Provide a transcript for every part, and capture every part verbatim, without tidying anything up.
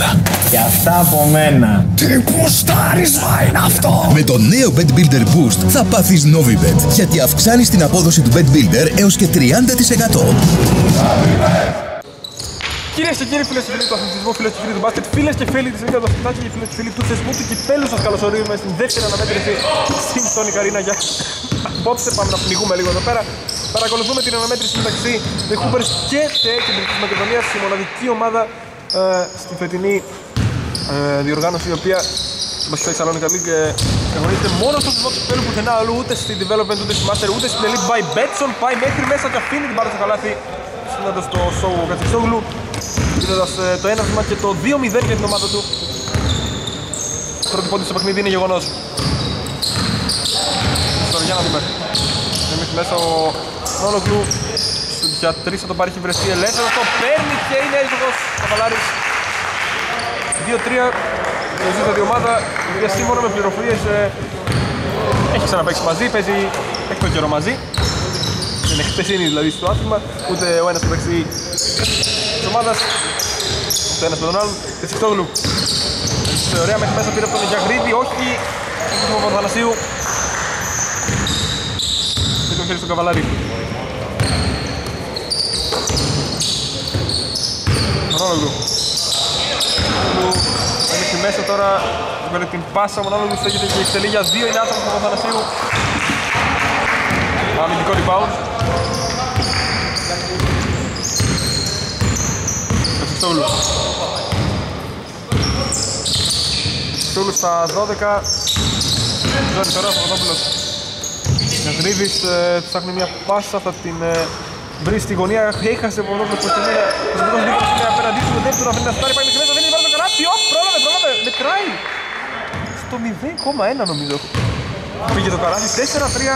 μπάλα. Και αυτά από μένα. Τι ποστάρισμα είναι αυτό! Με το νέο Bet Builder Boost θα πάθεις Novibet, γιατί αυξάνεις την απόδοση του Bet Builder έως και τριάντα τοις εκατό. Κυρίες και κύριοι, φίλες και φίλοι του αθλητισμού, φίλες και φίλοι του μπάσκετ, φίλες και φίλοι της Λίγκας του Αθλητάκη και φίλες και φίλοι του θεσμού του κυπέλλου, σας καλωσορίζουμε στην δεύτερη αναμέτρηση στην Sonic Arena για απόψε. Πάμε να πνιγούμε λίγο εδώ πέρα. Παρακολουθούμε την αναμέτρηση μεταξύ The Hoopers και της Κεντρικής Μακεδονίας, η μοναδική ομάδα ε, στη φετινή ε, διοργάνωση, η οποία στην Μπασκετική Σαλόνικα League εγωνίζεται μόνο στο θεσμό του κυπέλλου, πουθενά αλλού, ούτε στη Development, ούτε στη Master, ούτε στην Elite by Betson. Πάει μέχρι μέσα και αφήνει την μπάλα στο καλάθι, στείνοντας το show ο Κατσιξόγλου, δίνοντας ε, το ένα βήμα και το δύο μηδέν για την ομάδα του. Πρώτη πόντη στο παιχνίδι είναι γεγονός. Τώρα για να δούμε. Εμείς μέσα ο Νόλογλου για τρεις θα το πάρει, έχει βρεθεί ελεύθερος, το παίρνει και είναι έσοδος ο Καβαλάρης. δύο τρία, ζήτητα η ομάδα, η οποία σύμφωνα με πληροφορίες ε, έχει ξαναπαίξει μαζί, παίζει έχει το καιρό μαζί. Δεν είναι χτεσίνη δηλαδή στο άθλημα, ούτε ο ένας μεταξύ της ομάδας, ούτε ένας με τον άλλον. Κατσιξόγλου, ωραία μέχρι μέσα, πήρε από τον Γιαγρίδη, όχι, έχει τον Παπαθανασίου. Και το χέρι στον Καβαλάρη. Μονόλογλου. Μέχρι μέσα τώρα, με την πάσα, ο Μονόλογλου στέκεται και εκτελεί για δύο, είναι άτομο στον Παπαθανασίου. Αμυντικό rebound. Κατσιξόγλου. Κατσιξόγλου στα δώδεκα. Ζώνη τώρα, ο Παπαδόπουλος. Γιαγρίδης ε, ψάχνει μια πάσα, θα την ε, βρει στη γωνία. Έχασε ο Παπαδόπουλος προς την μία. Ο Παπαδόπουλος είναι απέναντί του, το δεύτερο αφήνει να φτάρει, πάει μέσα, δεν είναι πάρα το καλάθι. Ωπ, πρόλαβε, πρόλαβε, μετράει. Στο μηδέν κόμμα ένα νομίζω. Πήγε το καλάθι, τέσσερα τρία.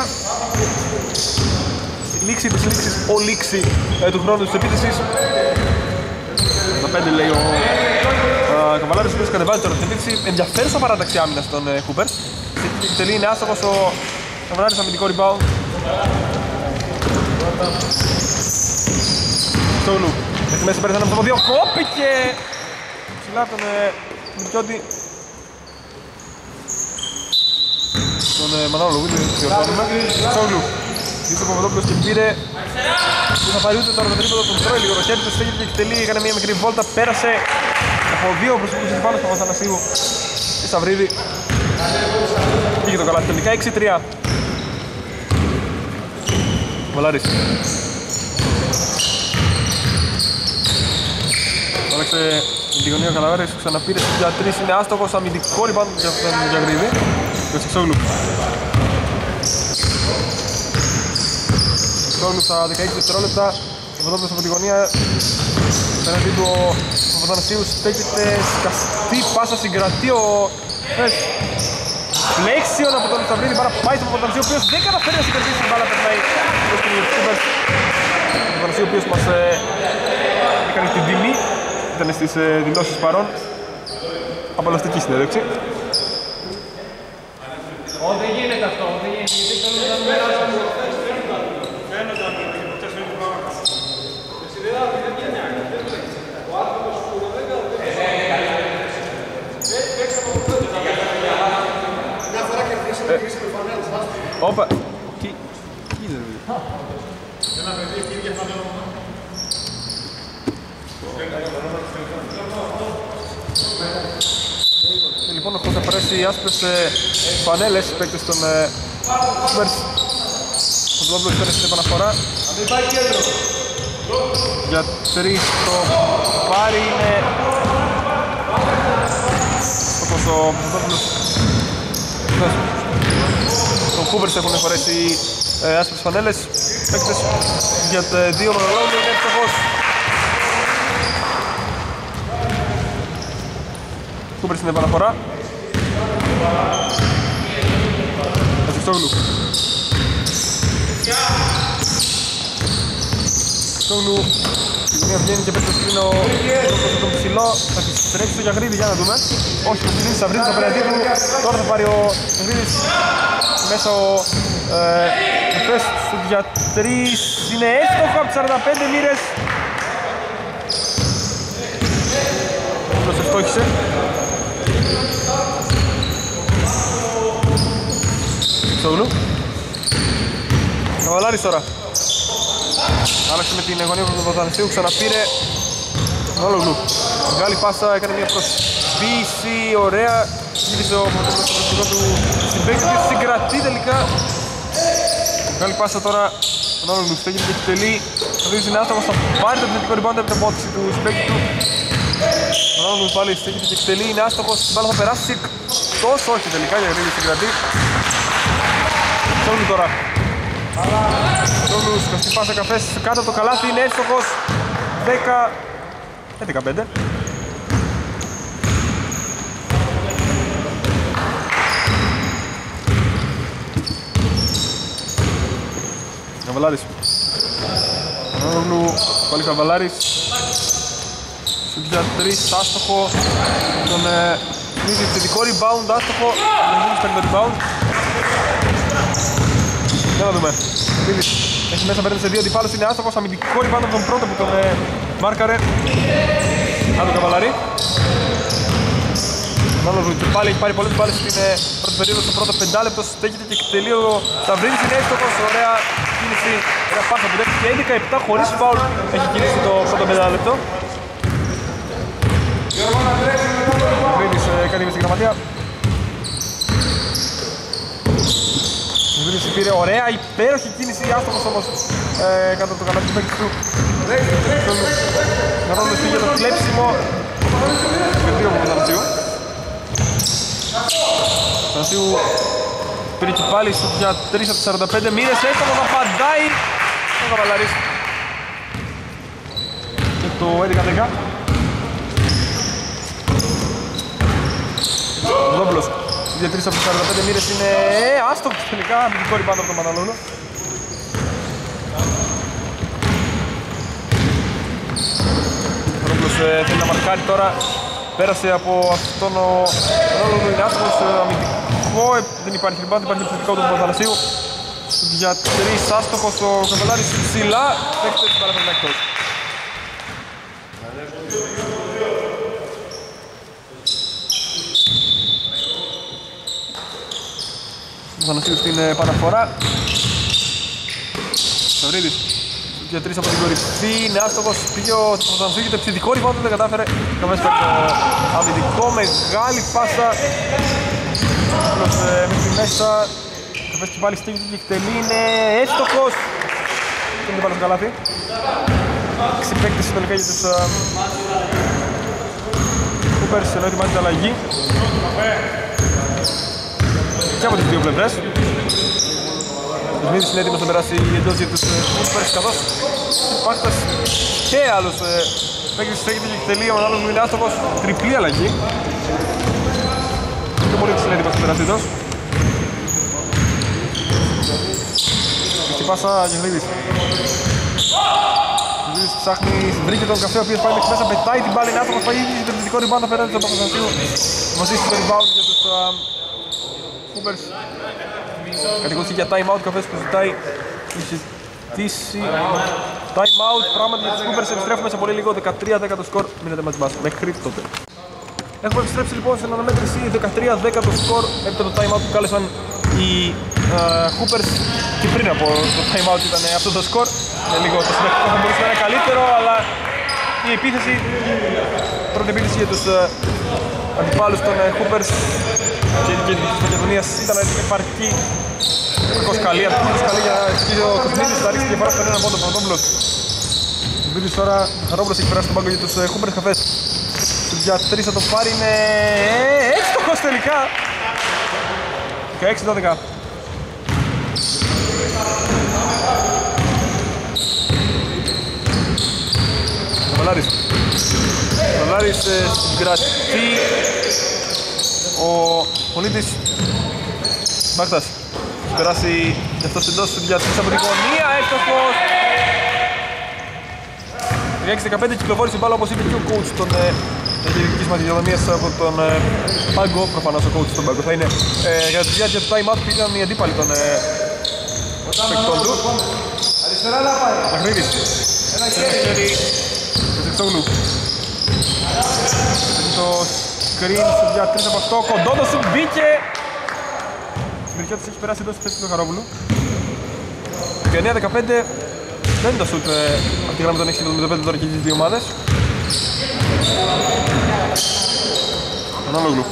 Λήξη της λήξης, ο λήξη ε, του χρόνου της επίθεσης. Τα πέντε λέει ο ε, Καβαλάρης, ο οποίος κατεβάζει τώρα την επίθεση. Ενδιαφέρουσα παράταξη άμυνας των ε, Hoopers. Η τελή είναι άστοχος, ο Καβαλάρης αμυντικό rebound. Στόλου, έχει μέσα πέρα από το δύο, κόπηκε! Ψηλά από τον Μικιώτη. Τον Μανόλογου, δεν διορθώνουμε. Στόλου. Ήρθε ο Παπαδόπουλος και πήρε. Δεν θα πάρει ούτε τώρα το τρίποδο, τον τρώει λίγο το χέρι του, στέγεται και εκτελεί, έκανε μια μικρή βόλτα, πέρασε από δύο προσωπικούς πάνω στο Παπαθανασίου και Σαβρίδη. Πήγε το καλάθι τελικά, έξι τρία. Βολάρης. Άλλαξε την γωνία ο Καλαβάρης, ξαναπήρε για τρεις, είναι άστοχος, αμυντικό rebound για τον Γιαγρίδη. Και ο Σιξόγλου. Σιξόγλου στα δεκαέξι δευτερόλεπτα, ο Παπαδόπουλος από τη γωνία. Πέραντι του ο Παπαθανασίου στέκεται, σκαστή πάσα, συγκρατεί ο Φλέξιον από τον Σταυρίδη, πάρα πάει στον Παπαθανασίου, ο οποίος δεν καταφέρει να συγκρατήσει την μπάλα, περνάει προς την Hoopers. Ο Παπαθανασίου, ο οποίος μας ε, έκανε την τιμή, ήταν στις ε, δηλώσεις παρών. Απολαστική συνέντευξη. Δεν γίνεται αυτό, δεν γίνεται, γιατί θέλουν να περάσουν. Φαίνεται ότι είναι και ποτέ φαίνεται πάρα καλά. Όπα, τι είναι ρε. Ένα παιδί εκεί για φανέλο. Και λοιπόν ο Χώσα φορέσει οι άσπρες φανέλες, οι παίκτες των Hoopers. Ο Παπαδόπουλος παίρνει στην επαναφορά. Για τρεις το πάρει, είναι όπως ο Παπαδόπουλος. Το Hoopers έχουν φορέσει ε, άσπρες φανέλες. Παίκτες για δύο μονολόγια, είναι εύστοχος. Hoopers στην επαναφορά. Κατσιξόγλου. Κατσιξόγλου. Η γωνία βγαίνει και πέφτει στο σκρίνο από τον ψηλό. Θα της τρέξει το Γιαγρίδη, για να δούμε. Όχι, το ψηλίνει Σαβρίδης απέναντί του. Τώρα θα πάρει ο Γιαγρίδης μέσα ο Εφές για τρεις. Είναι έστοχο από τις σαράντα πέντε μοίρες. Παπαδόπουλος ευστόχησε. Σόγλου. Καβαλάρης τώρα. Άλλαξε με την γωνία του Παπαδανσίου, ξαναπήρε Νόλογλου. Μεγάλη πάσα, έκανε μια προσποίηση, ωραία. Γύρισε ο προσωπικό του στην παίκτη του, συγκρατεί τελικά. Μεγάλη πάσα τώρα, ο Νόλογλου στέγεται και επιτελεί. Ο Δίδης είναι άστοχος, θα πάρει το επιθετικό rebound από την απόδειξη του συμπαίκτη του. Ο Νόλογλου πάλι στέγεται και επιτελεί, είναι άστοχος, την μπάλα θα περάσει. Τόσο όχι τελικά, γιατί συγκρατεί. Σόγλου τώρα. Σόγλου, σκαστή πάσα καφές κάτω από το καλάθι, είναι εύστοχος. δέκα δεκαπέντε. Καβαλάρης. Ανόγλου, πάλι Καβαλάρης. Σουτ τρία, άστοχο. Τον μίλησε επιθετικό rebound, άστοχο. Δεν μίλησε παίρνει το rebound. Για να δούμε. Μίλησε. Έχει μέσα παίρνει σε δύο αντιπάλους, είναι άστοχος. Αμυντικό rebound από τον πρώτο που τον ε, μάρκαρε. Αν τον Καβαλάρη. Ανόγλου και πάλι έχει πάρει πολλές μπάλες στην ε, πρώτη περίοδο, στο πρώτο πεντάλεπτο. Στέκεται και εκτελεί ο Σταυρίδης, είναι εύστοχος. Ωραία κίνηση. Ωραία πάσα που δέχτηκε έντεκα επτά χωρίς φάουλ. Έχει κινήσει το πρώτο πεντάλεπτο. Σταυρίδης κάνει με στην γραμματεία. Σταυρίδης πήρε ωραία, υπέροχη κίνηση. Άστοχος όμως ε, κάτω από το καλάθι του παίκτη του. Ναρόλος πήγε το κλέψιμο. Βελτίο από τον Θανασίου. Θανασίου πήρε και πάλι στο για τρία από σαράντα πέντε. Μοίρες έστοχος, απαντάει ο Καβαλάρης. Και το έντεκα δέκα. Ο Δόμπλος για τρία από σαράντα πέντε. Μοίρες είναι άστοχος τελικά. Αμυντικό rebound από τον Μαναλόλο. Ο Δόμπλος θέλει να μαρκάρει τώρα. Πέρασε από αυτόν ο ρόλο του Ινάστοχος, αμυντικό, δεν υπάρχει rebound, υπάρχει επιθετικό του Παπαθανασίου. Για τρεις άστοχος ο Καβαλάρης ψηλά, δέχεται την παραπέρα εκτός. Ο Παπαθανασίου στην επαναφορά. Σταυρίδης. Για τρεις από την κορυφή, είναι άστοχος, πήγε ο Παπαθανασίου και το επιθετικό rebound δεν κατάφερε. Καμές παίρνει το αμυντικό, μεγάλη πάσα. Απλώς μέχρι μέσα, καφές και πάλι στέγεται και εκτελεί, είναι εύστοχος. Δεν είναι πάλι στο καλάθι. Έξι παίκτες συνολικά για τους Coopers, ενώ ετοιμάζεται αλλαγή. Και από τις δύο πλευρές. Ο Σμίδης είναι έτοιμος να περάσει εντός για τους Coopers, καθώς Πάχτας και άλλος παίκτης στέκεται και εκτελεί, ο άλλος μου είναι άστοχος, τριπλή αλλαγή. Και πολύ είναι έτοιμος να περάσει εντός. Στην πάσα Γεγλίδης. Γεγλίδης ψάχνει, βρήκε τον καφέ ο οποίος πάει μέχρι μέσα, πετάει την μπάλη, είναι άστοχος, πάει ήδη το επιθετικό rebound απέναντι στον Παπαθανασίου. Μαζίσει το rebound για τους Coopers. Κατηγορηθεί για time out, καφές που ζητάει έχει ζητήσει time out, πράγματι για τους Coopers. Επιστρέφουμε σε πολύ λίγο, δεκατρία δέκα το σκορ, μείνετε μαζί μας μέχρι τότε. Έχουμε επιστρέψει λοιπόν στην αναμέτρηση, δεκατρία δέκα το σκορ, έπειτα το time out που κάλεσαν οι uh, Coopers και πριν από το time out ήταν αυτό το σκορ. Είναι λίγο το συνεχικό θα μπορούσε να είναι καλύτερο, αλλά η επίθεση, η πρώτη επίθεση για τους uh, αντιπάλους των uh, Coopers και η της Μακεδονίας ήταν επαρκή. Κακός καλή, αρκετός καλή για κύριο Κοσμίδης, θα ρίξει διαφορά στον έναν πόντο από τον Τόμπλος. Ο Κοσμίδης τώρα, ο Χαρόμπλος έχει περάσει τον πάγκο για τους Coopers καφές. Για τρεις θα το πάρει, είναι έξτοχος τελικά. δεκαέξι δώδεκα. Καβαλάρης. Καβαλάρης συγκρατεί ο Πολίτης. Μπάρτας. Έχει περάσει και αυτός εντός για τρεις από την γωνία, έξτοχος. δεκαέξι δεκαπέντε κυκλοφόρησε η μπάλα, όπως είπε και ο coach των διαιτητικής μας διαδομίας από τον ε, πάγκο. Προφανώς ο coach στον πάγκο θα είναι ε, για τη διάρκεια του time out που ήταν οι αντίπαλοι των ε, παικτών του. Μαχρίδης. Ένα χέρι. Ζεξόγλου. Το screen για τρία από αυτό, κοντό το σου μπήκε. Μυρικιώτης έχει περάσει εδώ στη θέση του Χαρόπουλου. δεκαεννιά δεκαπέντε. Δεν είναι το σουτ από τη γραμμή των έξι εβδομήντα πέντε τώρα και τις δύο ομάδες. Ανάλογλου.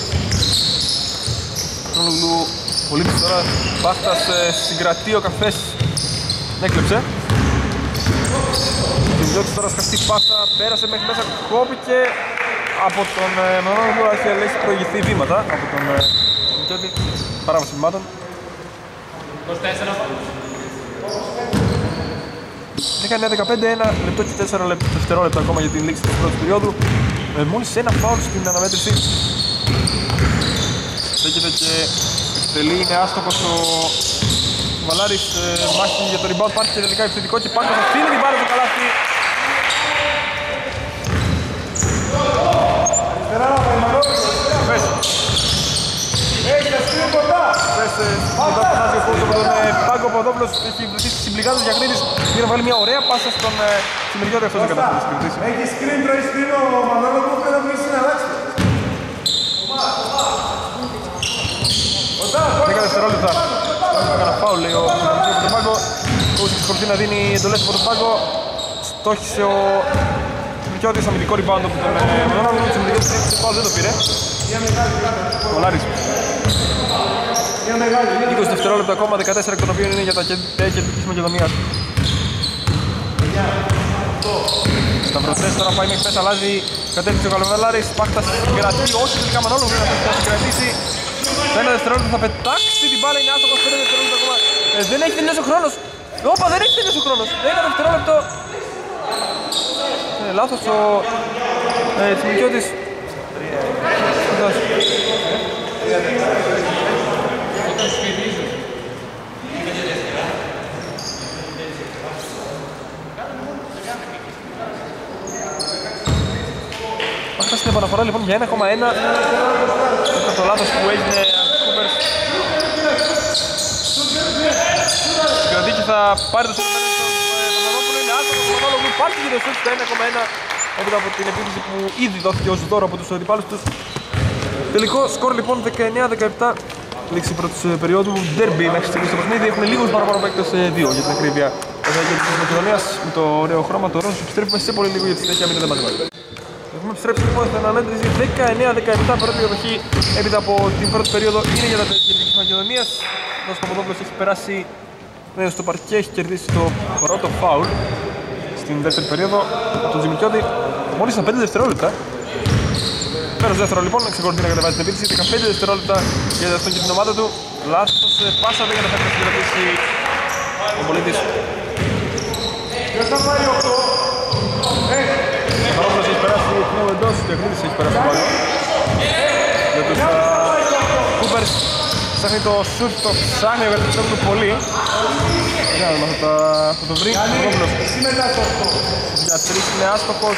Ανάλογλου. Πολίτης τώρα. Πάχτας συγκρατεί ο καφές. Έκλεψε. Μυρικιώτης τώρα σκαστή πάσα. Πέρασε μέχρι μέσα. Κόπηκε από τον Ανάλογλου. Έχει προηγηθεί βήματα από τον Μυρικιώτη. Παράβαση βημάτων. δεκαεννιά δεκαπέντε, ένα λεπτό και τέσσερα δευτερόλεπτα ακόμα για την λήξη της πρώτης περίοδου. Με μόλις ένα φάουλ στην αναμέτρηση. Στέκεται και εκτελεί, είναι άστοχος ο Βαλάρης. Ε, μάχη για το rebound, υπάρχει και τελικά επιθετικό και πάνω θα στείλει την μπάλα στο καλάθι. Μετά φωνάζει ο Κούρτο από τον Πάγκο Παπαδόπουλος, έχει βρεθεί στις συμπληγάδες για Γρήτης για να βάλει μια ωραία πάσα στον Συμμεριώτη, αυτός δεν καταφέρει να συγκριτήσει. Έχει screen, τρώει screen ο Μανώλος που πρέπει να βρει να αλλάξει. δέκα δευτερόλεπτα. Έκανα φάουλ, λέει ο Συμμεριώτης από τον Πάγκο. Ο Ούσης εξακολουθεί να δίνει εντολές από τον Πάγκο. Στόχισε ο Συμμεριώτης, αμυντικό rebound από τον Μανώλο. Ο Συμμεριώτης δεν το πήρε. Ο Λάρης. είκοσι δευτερόλεπτα ακόμα, δεκατέσσερα εκ των οποίων είναι για τα κέρδη της Μακεδονίας. Σταυροτρές τώρα πάει μέχρι πέσα, αλλάζει κατεύθυνση ο Καλοβαλάρης. Πάχτας κρατεί, όχι τελικά Μανόλου θα την κρατήσει. Ένα δευτερόλεπτο θα πετάξει την μπάλα, είναι άστοχος, πέντε δευτερόλεπτα ακόμα. Ε, δεν έχει τελειώσει ο χρόνος. Όπα, δεν έχει τελειώσει ο χρόνος. Ένα δευτερόλεπτο. Ε, λάθος ο ε, Τσιμικιώτης. Αυτά στην επαναφορά λοιπόν για ένα κόμμα ένα. Efter το λάθος που έγινε από τους Κούπερς. Κρατεί και θα πάρει το σουτ του Παπαδόπουλου. Είναι άσχετο του Μανόλογου. Υπάρχει και το σουτ στο ένα κόμμα ένα. Έπειτα από την επίθεση που ήδη δόθηκε ως δώρο από τους αντιπάλους τους. Τελικό σκορ λοιπόν δεκαεννιά δεκαεπτά. Λήξη πρώτης περίοδου. Derby μέχρι στιγμής στο παιχνίδι. Έχουν λίγους παραπάνω παίκτες, δύο για την ακρίβεια. Εδώ για της Μακεδονίας με το ωραίο χρώμα το ροζ. Επιστρέφουμε σε πολύ λίγο για τη συνέχεια, μείνετε μαζί μας. Έχουμε επιστρέψει λοιπόν στην αναμέτρηση δεκαεννιά δεκαεπτά. Πρώτη εκδοχή έπειτα από την πρώτη περίοδο είναι για τα παιδιά της Μακεδονίας. Ο Παπαδόπουλος έχει περάσει στο παρκέ, έχει κερδίσει το πρώτο φάουλ στην δεύτερη περίοδο από τον Τζιμικιώτη. Μόλις στα πέντε δευτερόλεπτα. Πέρασε δεύτερο λοιπόν, εξακολουθεί να κατεβάζει την επίθεση. δεκαπέντε δευτερόλεπτα για αυτόν και την ομάδα του. Λάθος πάσα, δεν καταφέρει να συγκρατήσει ο πολίτης. Ο Χαρόπουλος έχει περάσει εκ νέου εντός, ο Διακρίτης έχει περάσει το πάλι. Για τους Κούπερς ψάχνει το σουτ, το ψάχνει ο Γαρτιστόπουλου πολύ. Για να δούμε, θα το βρει. Ο Χαρόπουλος για τρεις είναι άστοχος.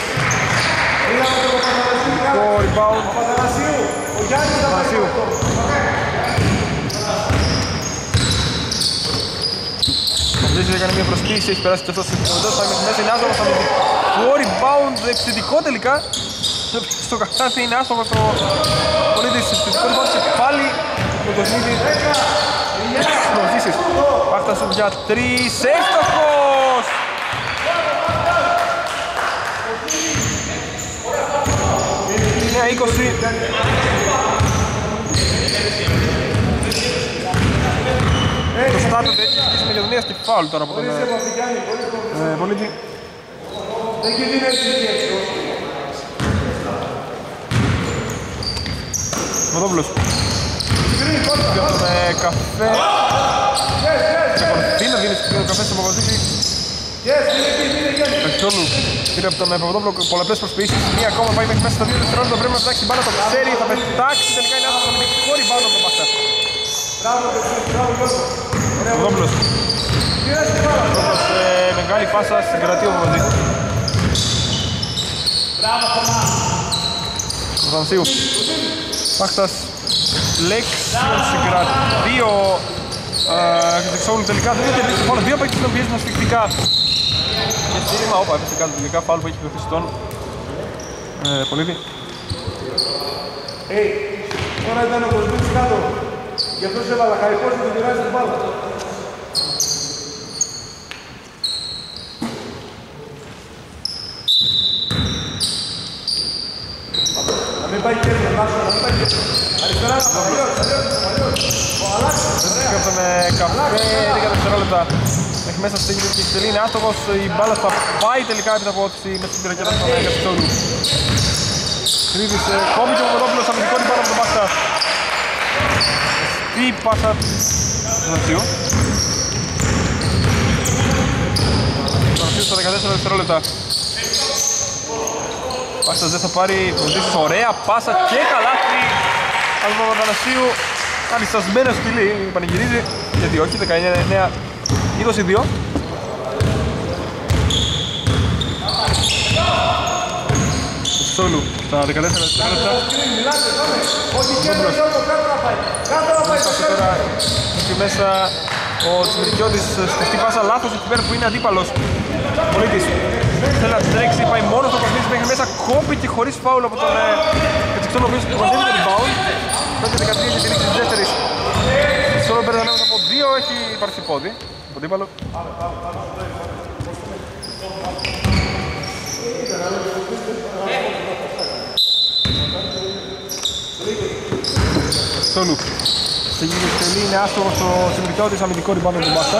Το rebound Ο Γιάννης Θανασίου. Ο Μπλίζης έκανε μια προσποίηση, έχει περάσει και αυτός στο εντός, θα είναι μέσα, είναι άστοχος, θα είναι το rebound επιθετικό τελικά. Στο καθάρθι είναι άστοχος ο πολίτης, επιθετικό rebound και πάλι το παιχνίδι. Συνοζήσεις, Πάχτας για τρεις, έστοχος! εννιά είκοσι. Το στάτο δεν έχει της Μακεδονίας και φάουλ τώρα από τον πολίτη. Μοδόπουλος. Και από τον καφέ. Ξεκολουθεί να δίνει τον καφέ στον Παπαδίκη. Πεχτόλου πήρε από τον Παπαδόπουλο πολλαπλές προσποιήσεις. Μία ακόμα πάει μέχρι μέσα στα δύο δευτερόλεπτα. Πρέπει να πετάξει την μπάλα, το ξέρει, θα πετάξει. Τελικά είναι άσχετο με την rebound από τον Παχτά. Παπαδόπουλος. Παπαδόπουλος μεγάλη πάσα, συγκρατεί ο Παπαδίκη. Ο Θανασίου. Πάχτας. Λέξιον συγκρατεί ο Χρυσόγλου τελικά. Δεν είναι τελείως φάουλ. Δύο παίκτες τον πιέζουν ασφυκτικά. Και στήριγμα, όπα, έπεσε κάτω τελικά, φάουλ που έχει πεφτεί στον Ε, Πολύδη. Hey, τώρα ήταν ο Κοσμίτης κάτω. Γι' αυτό σε έβαλα Χαρικός και του πειράζει την μπάλα. Να μην πάει κέρδο, να μην πάει κέρδο. Αριστερά, αλλιώς, αλλιώς, αλλιώς. Ο Αλάξης, ωραία. Σκέφτομαι καφέ, λίγα δευτερόλεπτα. Έχει μέσα στη γύρω και τελεί, είναι άστοχος. Η μπάλα θα πάει τελικά επί τα πόδηση μέσα στην πυροκέτα στον Κασιτσόγλου. Κρύβης, κόμπι και ο Παπαδόπουλος, αμυντικό την πάνω από τον Μπάστα. Τι πάσα του Δανσίου. Το Δανσίου στα δεκατέσσερα δευτερόλεπτα. Πάστας δεν θα πάρει κοντήσεις, ωραία πάσα και καλάθι από τον Δανσίου. Ανιστασμένο σκυλί, πανηγυρίζει, γιατί όχι, δεκαεννιά εννέα είκοσι δύο. Σόλου, στα δεκατέσσερα δευτερόλεπτα. Όχι κέρδο, κάτω να πάει. Κάτω να πάει. Τώρα εκεί μέσα ο Τσιμιρικιώτης στη πάσα λάθος εκεί πέρα που είναι αντίπαλος. Πολίτης θέλει να τρέξει, πάει μόνο στο Κοσμίδης μέχρι μέσα, κόμπει και χωρίς φάουλ από τον Κατσικτόν, ο οποίος μαζεύει το rebound. πέντε δεκατρία και τη λήξη της δεύτερης. Σόλο παίρνει ανάμεσα από δύο, έχει υπάρξει πόδι από αντίπαλο. Σόλου. Στη γύρω τελεί, είναι άστοχος ο Τσιμιρικιώτης, αμυντικό rebound από τον Μπάστα.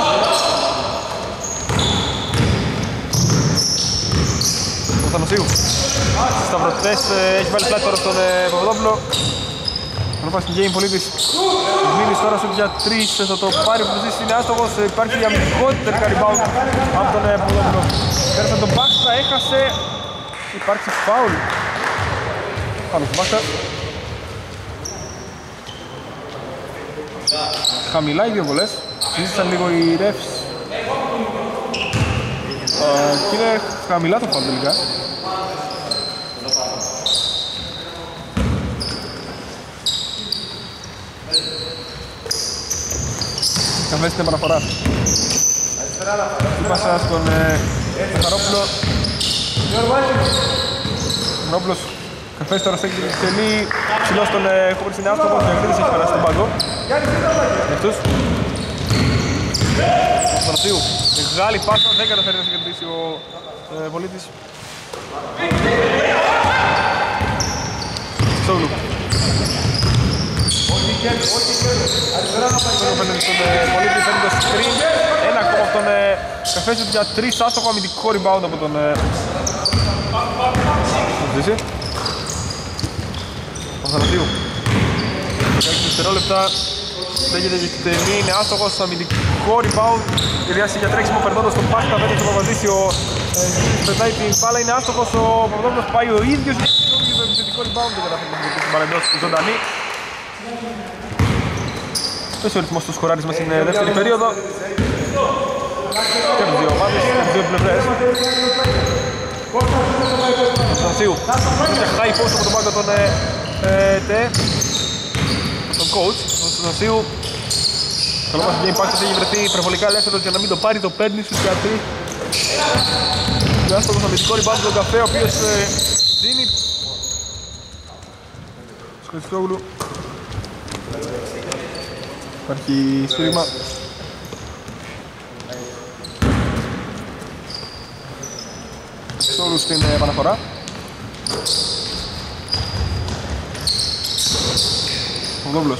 Ο Θανοσίου. Στις σταυρωτές έχει βάλει πλάτη τώρα στον Παπαδόπουλο. Θα πάει στην game Πολίτης. Μίλης τώρα σου για τρεις, θα το πάρει που ζήσει, είναι άστοχος. Υπάρχει αμυντικό τελικά rebound από τον Παπαδόπουλο. Πέρασε τον Μπάστα, έχασε. Υπάρχει φάουλ πάνω στον Μπάστα. Χαμηλά οι δύο βολές, συζήτησαν λίγο οι refs. uh, Και είναι χαμηλά το φάουλ τελικά. Καφές την επαναφορά. Τι πάσα στον Χαρόπουλο. Χαρόπουλος Καφές τώρα στέκει την τελή. Ψηλός τον Χόμπρης είναι άστοχος, ο Γιαγρίδης έχει περάσει τον πάγκο. Για αυτούς. Ο Στρατίου, μεγάλη πάσα, δεν καταφέρει να συγκεντρήσει ο ε, Πολίτης. Σόγλου. Τώρα παίρνει στον Πολίτη, παίρνει το screen. Ένα ακόμα από τον Καφές για τρεις, άστοχο αμυντικό rebound από τον Ζήση. Ο Θανατίου. δεκαέξι δευτερόλεπτα. Στέγεται και τελεί, είναι άστοχος, αμυντικό rebound. Κυριάσει για τρέξιμο περνώντας τον Πάστα, παίρνει στο Παπαδίσιο. Πετάει την μπάλα, είναι άστοχος, ο Παπαδόπουλος πάει ο ίδιος για το επιθετικό rebound. Δεν καταφέρει να την μπάλα εντός ζωντανή. Πέσει ο ρυθμός του σκοράρισμα στην δεύτερη περίοδο. Και από δύο ομάδες, από δύο πλευρές. Ο Στανσίου. Είχε high post από τον πάγκο τον ΤΕ. Τον coach. Ο Στανσίου. Καλό μας game pass, έχει βρεθεί υπερβολικά ελεύθερος για να μην το πάρει, το παίρνει στους γιατροί. Άστοχος αμυντικό rebound τον Καφέ, ο οποίος δίνει. Σκοτσιόγλου. Υπάρχει στήριγμα. Σόλου στην επαναφορά. Ο Δόβλος.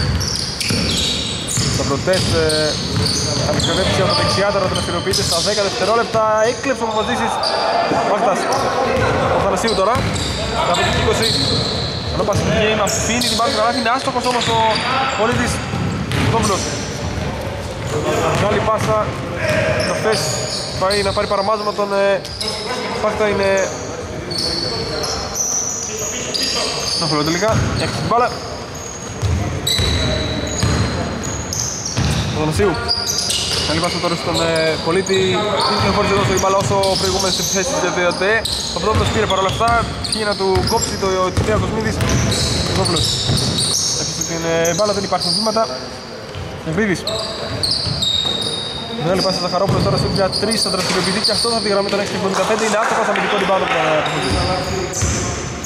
Στα πρωτές αντισκευεύτηκε από τα δεξιά, τώρα τον ευθυνοποιείται στα δέκα δευτερόλεπτα. Έκλεψε ο Παπαντήσης. Μάχτας. Ο Θανασίου τώρα. Τα πέντε είκοσι. Ενώ πας στην game αφήνει την μπάλα του, είναι άστοχος όμως ο Πολίτης. Δόβλος. Καλή πάσα. Καφές πάει να πάρει παραμάζωμα τον Φάκτα, είναι νόφελο τελικά. Έχει την μπάλα. Ο Δανασίου. Καλή πάσα τώρα στον Πολίτη. Δεν χωρίς εδώ στην μπάλα όσο προηγούμενες επιθέσεις της ΔΕΟΤΕ. Ο Παπαδόπουλος πήρε παρόλα αυτά. Πήγε να του κόψει το Τιθέα Κοσμίδης. Ο Παπαδόπουλος έπισε την μπάλα, δεν υπάρχουν βήματα. Ευρύδης. Μεγάλη πάσα Ζαχαρόπουλος τώρα στο για τρεις, θα δραστηριοποιηθεί και αυτό θα τη γραμμή τον έξι εβδομήντα πέντε. Είναι άστοχος, αμυντικό rebound από τον Παπαδόπουλο.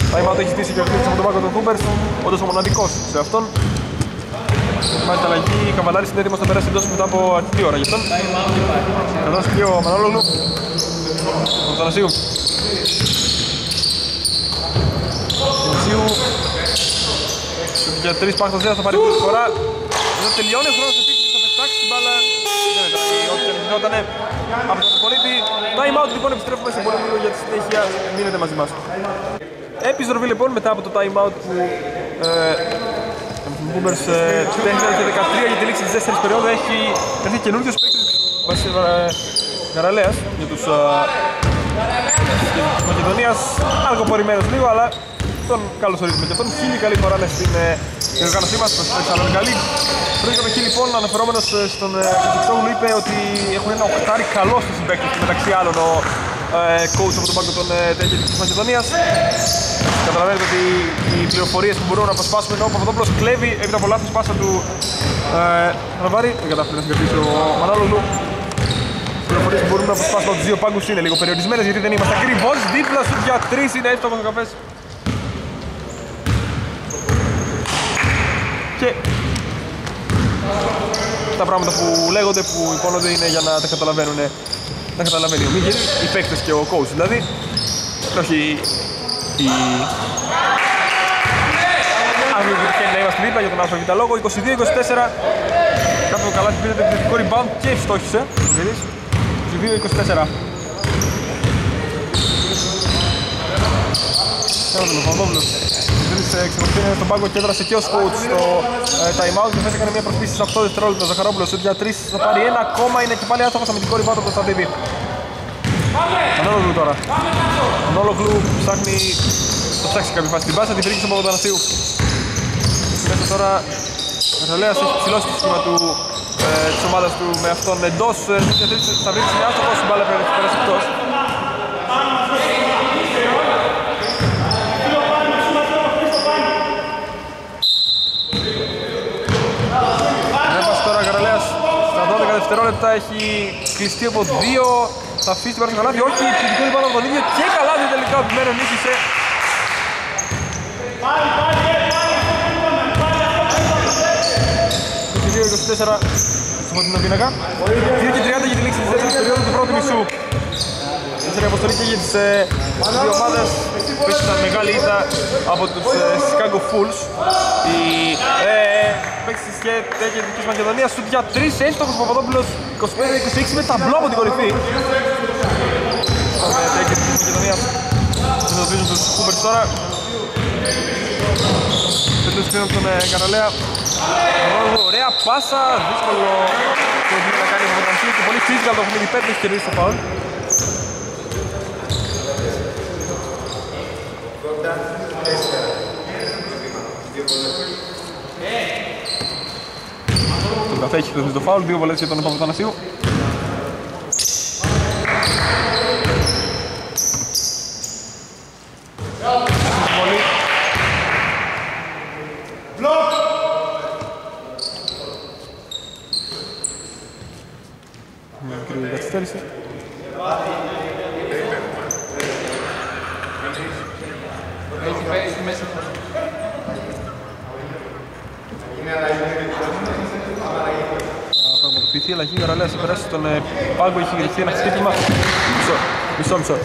Time out έχει στήσει και ο Χρήστος από τον πάγκο των Coopers, όντως ο μοναδικός σε αυτόν. Μάλιστα αλλαγή, η Καβαλάρης είναι έτοιμος να περάσει εντός μετά από αρκετή ώρα γι' αυτόν. Εδώ σκύει ο Μανόλογλου, ο Θανασίου. Θανασίου για τρεις πάχτας θα πάρει πρώτη φορά. Εδώ τελειώνει ο χρόνος επίθεσης, θα πετάξει την μπάλα. Δεν μετράει ό,τι δεν γινότανε από τον πολίτη. Time out λοιπόν, επιστρέφουμε σε πολύ λίγο για τη συνέχεια. Μείνετε μαζί μας. Επιστροφή λοιπόν μετά από το time out που ε, ο Boomers τέσσερα και δεκατρία για τη λήξη της δεύτερης περίοδου έχει έρθει καινούργιος παίκτης βασίλης Γαραλέας για τους Μακεδονίας, αργοπορημένος λίγο, αλλά τον καλωσορίζουμε και αυτόν. Χίλιοι καλή φορά στην οργάνωσή μας, στο Θεσσαλονικά League. Πριν από εκεί λοιπόν, αναφερόμενος στον Καζιξόγλου, είπε ότι έχουν ένα οχτάρι καλό στους συμπαίκτες, μεταξύ άλλων ο coach από τον πάγκο των Τέγγελ της Μακεδονίας. Καταλαβαίνετε ότι οι πληροφορίες που μπορούν να αποσπάσουμε ενώ ο Παπαδόπουλος κλέβει έπειτα από λάθος πάσα του Ραβάρη. Δεν κατάφερε να συγκρατήσει ο Μανόλογλου. Οι πληροφορίες που μπορούμε να αποσπάσουμε από τους δύο πάγκους είναι λίγο περιορισμένες, γιατί δεν είμαστε ακριβώς δίπλα σου για τρεις, είναι εύστοχος ο καφές. Και τα πράγματα που λέγονται, που υπόνονται είναι για να τα καταλαβαίνουν, να καταλαβαίνει ο Μίγερ, οι παίκτες και ο coach δηλαδή, και όχι οι άγγλοι που τυχαίνει να είμαστε δίπλα για τον ΑΒ λόγο. είκοσι δύο είκοσι τέσσερα, κάποιο καλά πήρε το επιθετικό rebound και ευστόχησε είκοσι δύο είκοσι τέσσερα. Έλα τον Παπαδόπουλος, ξεμορφήνει στον πάγκο και έδρασε και ως coach στο time out. Και έκανε μια προσπίση στις οκτώ δευτερόλεπτα. Ο Ζαχαρόπουλος για τρεις θα πάρει ένα ακόμα, είναι και πάλι άστοχος αμυντικό rebound από τον Σταδίδη. Μανόλογλου τώρα. Μανόλογλου ψάχνει, θα ψάξει κάποια φάση την πάσα, την βρήκε στον Παπαδανασίου. Μέσα τώρα ο Ραλέας έχει ψηλώσει το σχήμα του, ε, της ομάδας του με αυτόν εντός. Θα βρει μια άστοχος, η μπάλα πέρασε εκτός. Δευτερόλεπτα έχει κλειστεί από δύο, θα αφήσει την πάρει στο καλάθι, όχι, επιθετικό rebound από τον ίδιο και καλάθι τελικά ο επιμένων νίκησε. είκοσι δύο είκοσι τέσσερα από την πίνακα. δύο και τριάντα για τη λήξη της δεύτερης περίοδου του πρώτου μισού. Τέσσερι αποστολή και για τις δύο ομάδες που έστεισαν μεγάλη ήττα από τους Chicago Fools. Οι παίκτες της Τέγγελ Μακεδονίας σουτ για τρεις, εύστοχος ο Παπαδόπουλος είκοσι πέντε είκοσι έξι με ταμπλό από την κορυφή. Στον Τέγγελ της Μακεδονίας αντιμετωπίζουν τους Coopers τώρα. Πέτρος πήραν από τον Καραλέα. Ωραία πάσα, δύσκολο το να κάνει ο Παπαδόπουλος και πολύ physical το παιχνίδι. Πέτρος έχει κερδίσει το φάουλ. Τον καφέ έχει χρησιμοποιήσει το φάουλ, δύο βολές για τον Παπαθανασίου. Μια μικρή καθυστέρηση. Θα πραγματοποιηθεί η αλλαγή. Η Γαραλέας θα περάσει στον πάγκο, έχει γυριστεί ένα χτύπημα. Μισό, μισό, μισό.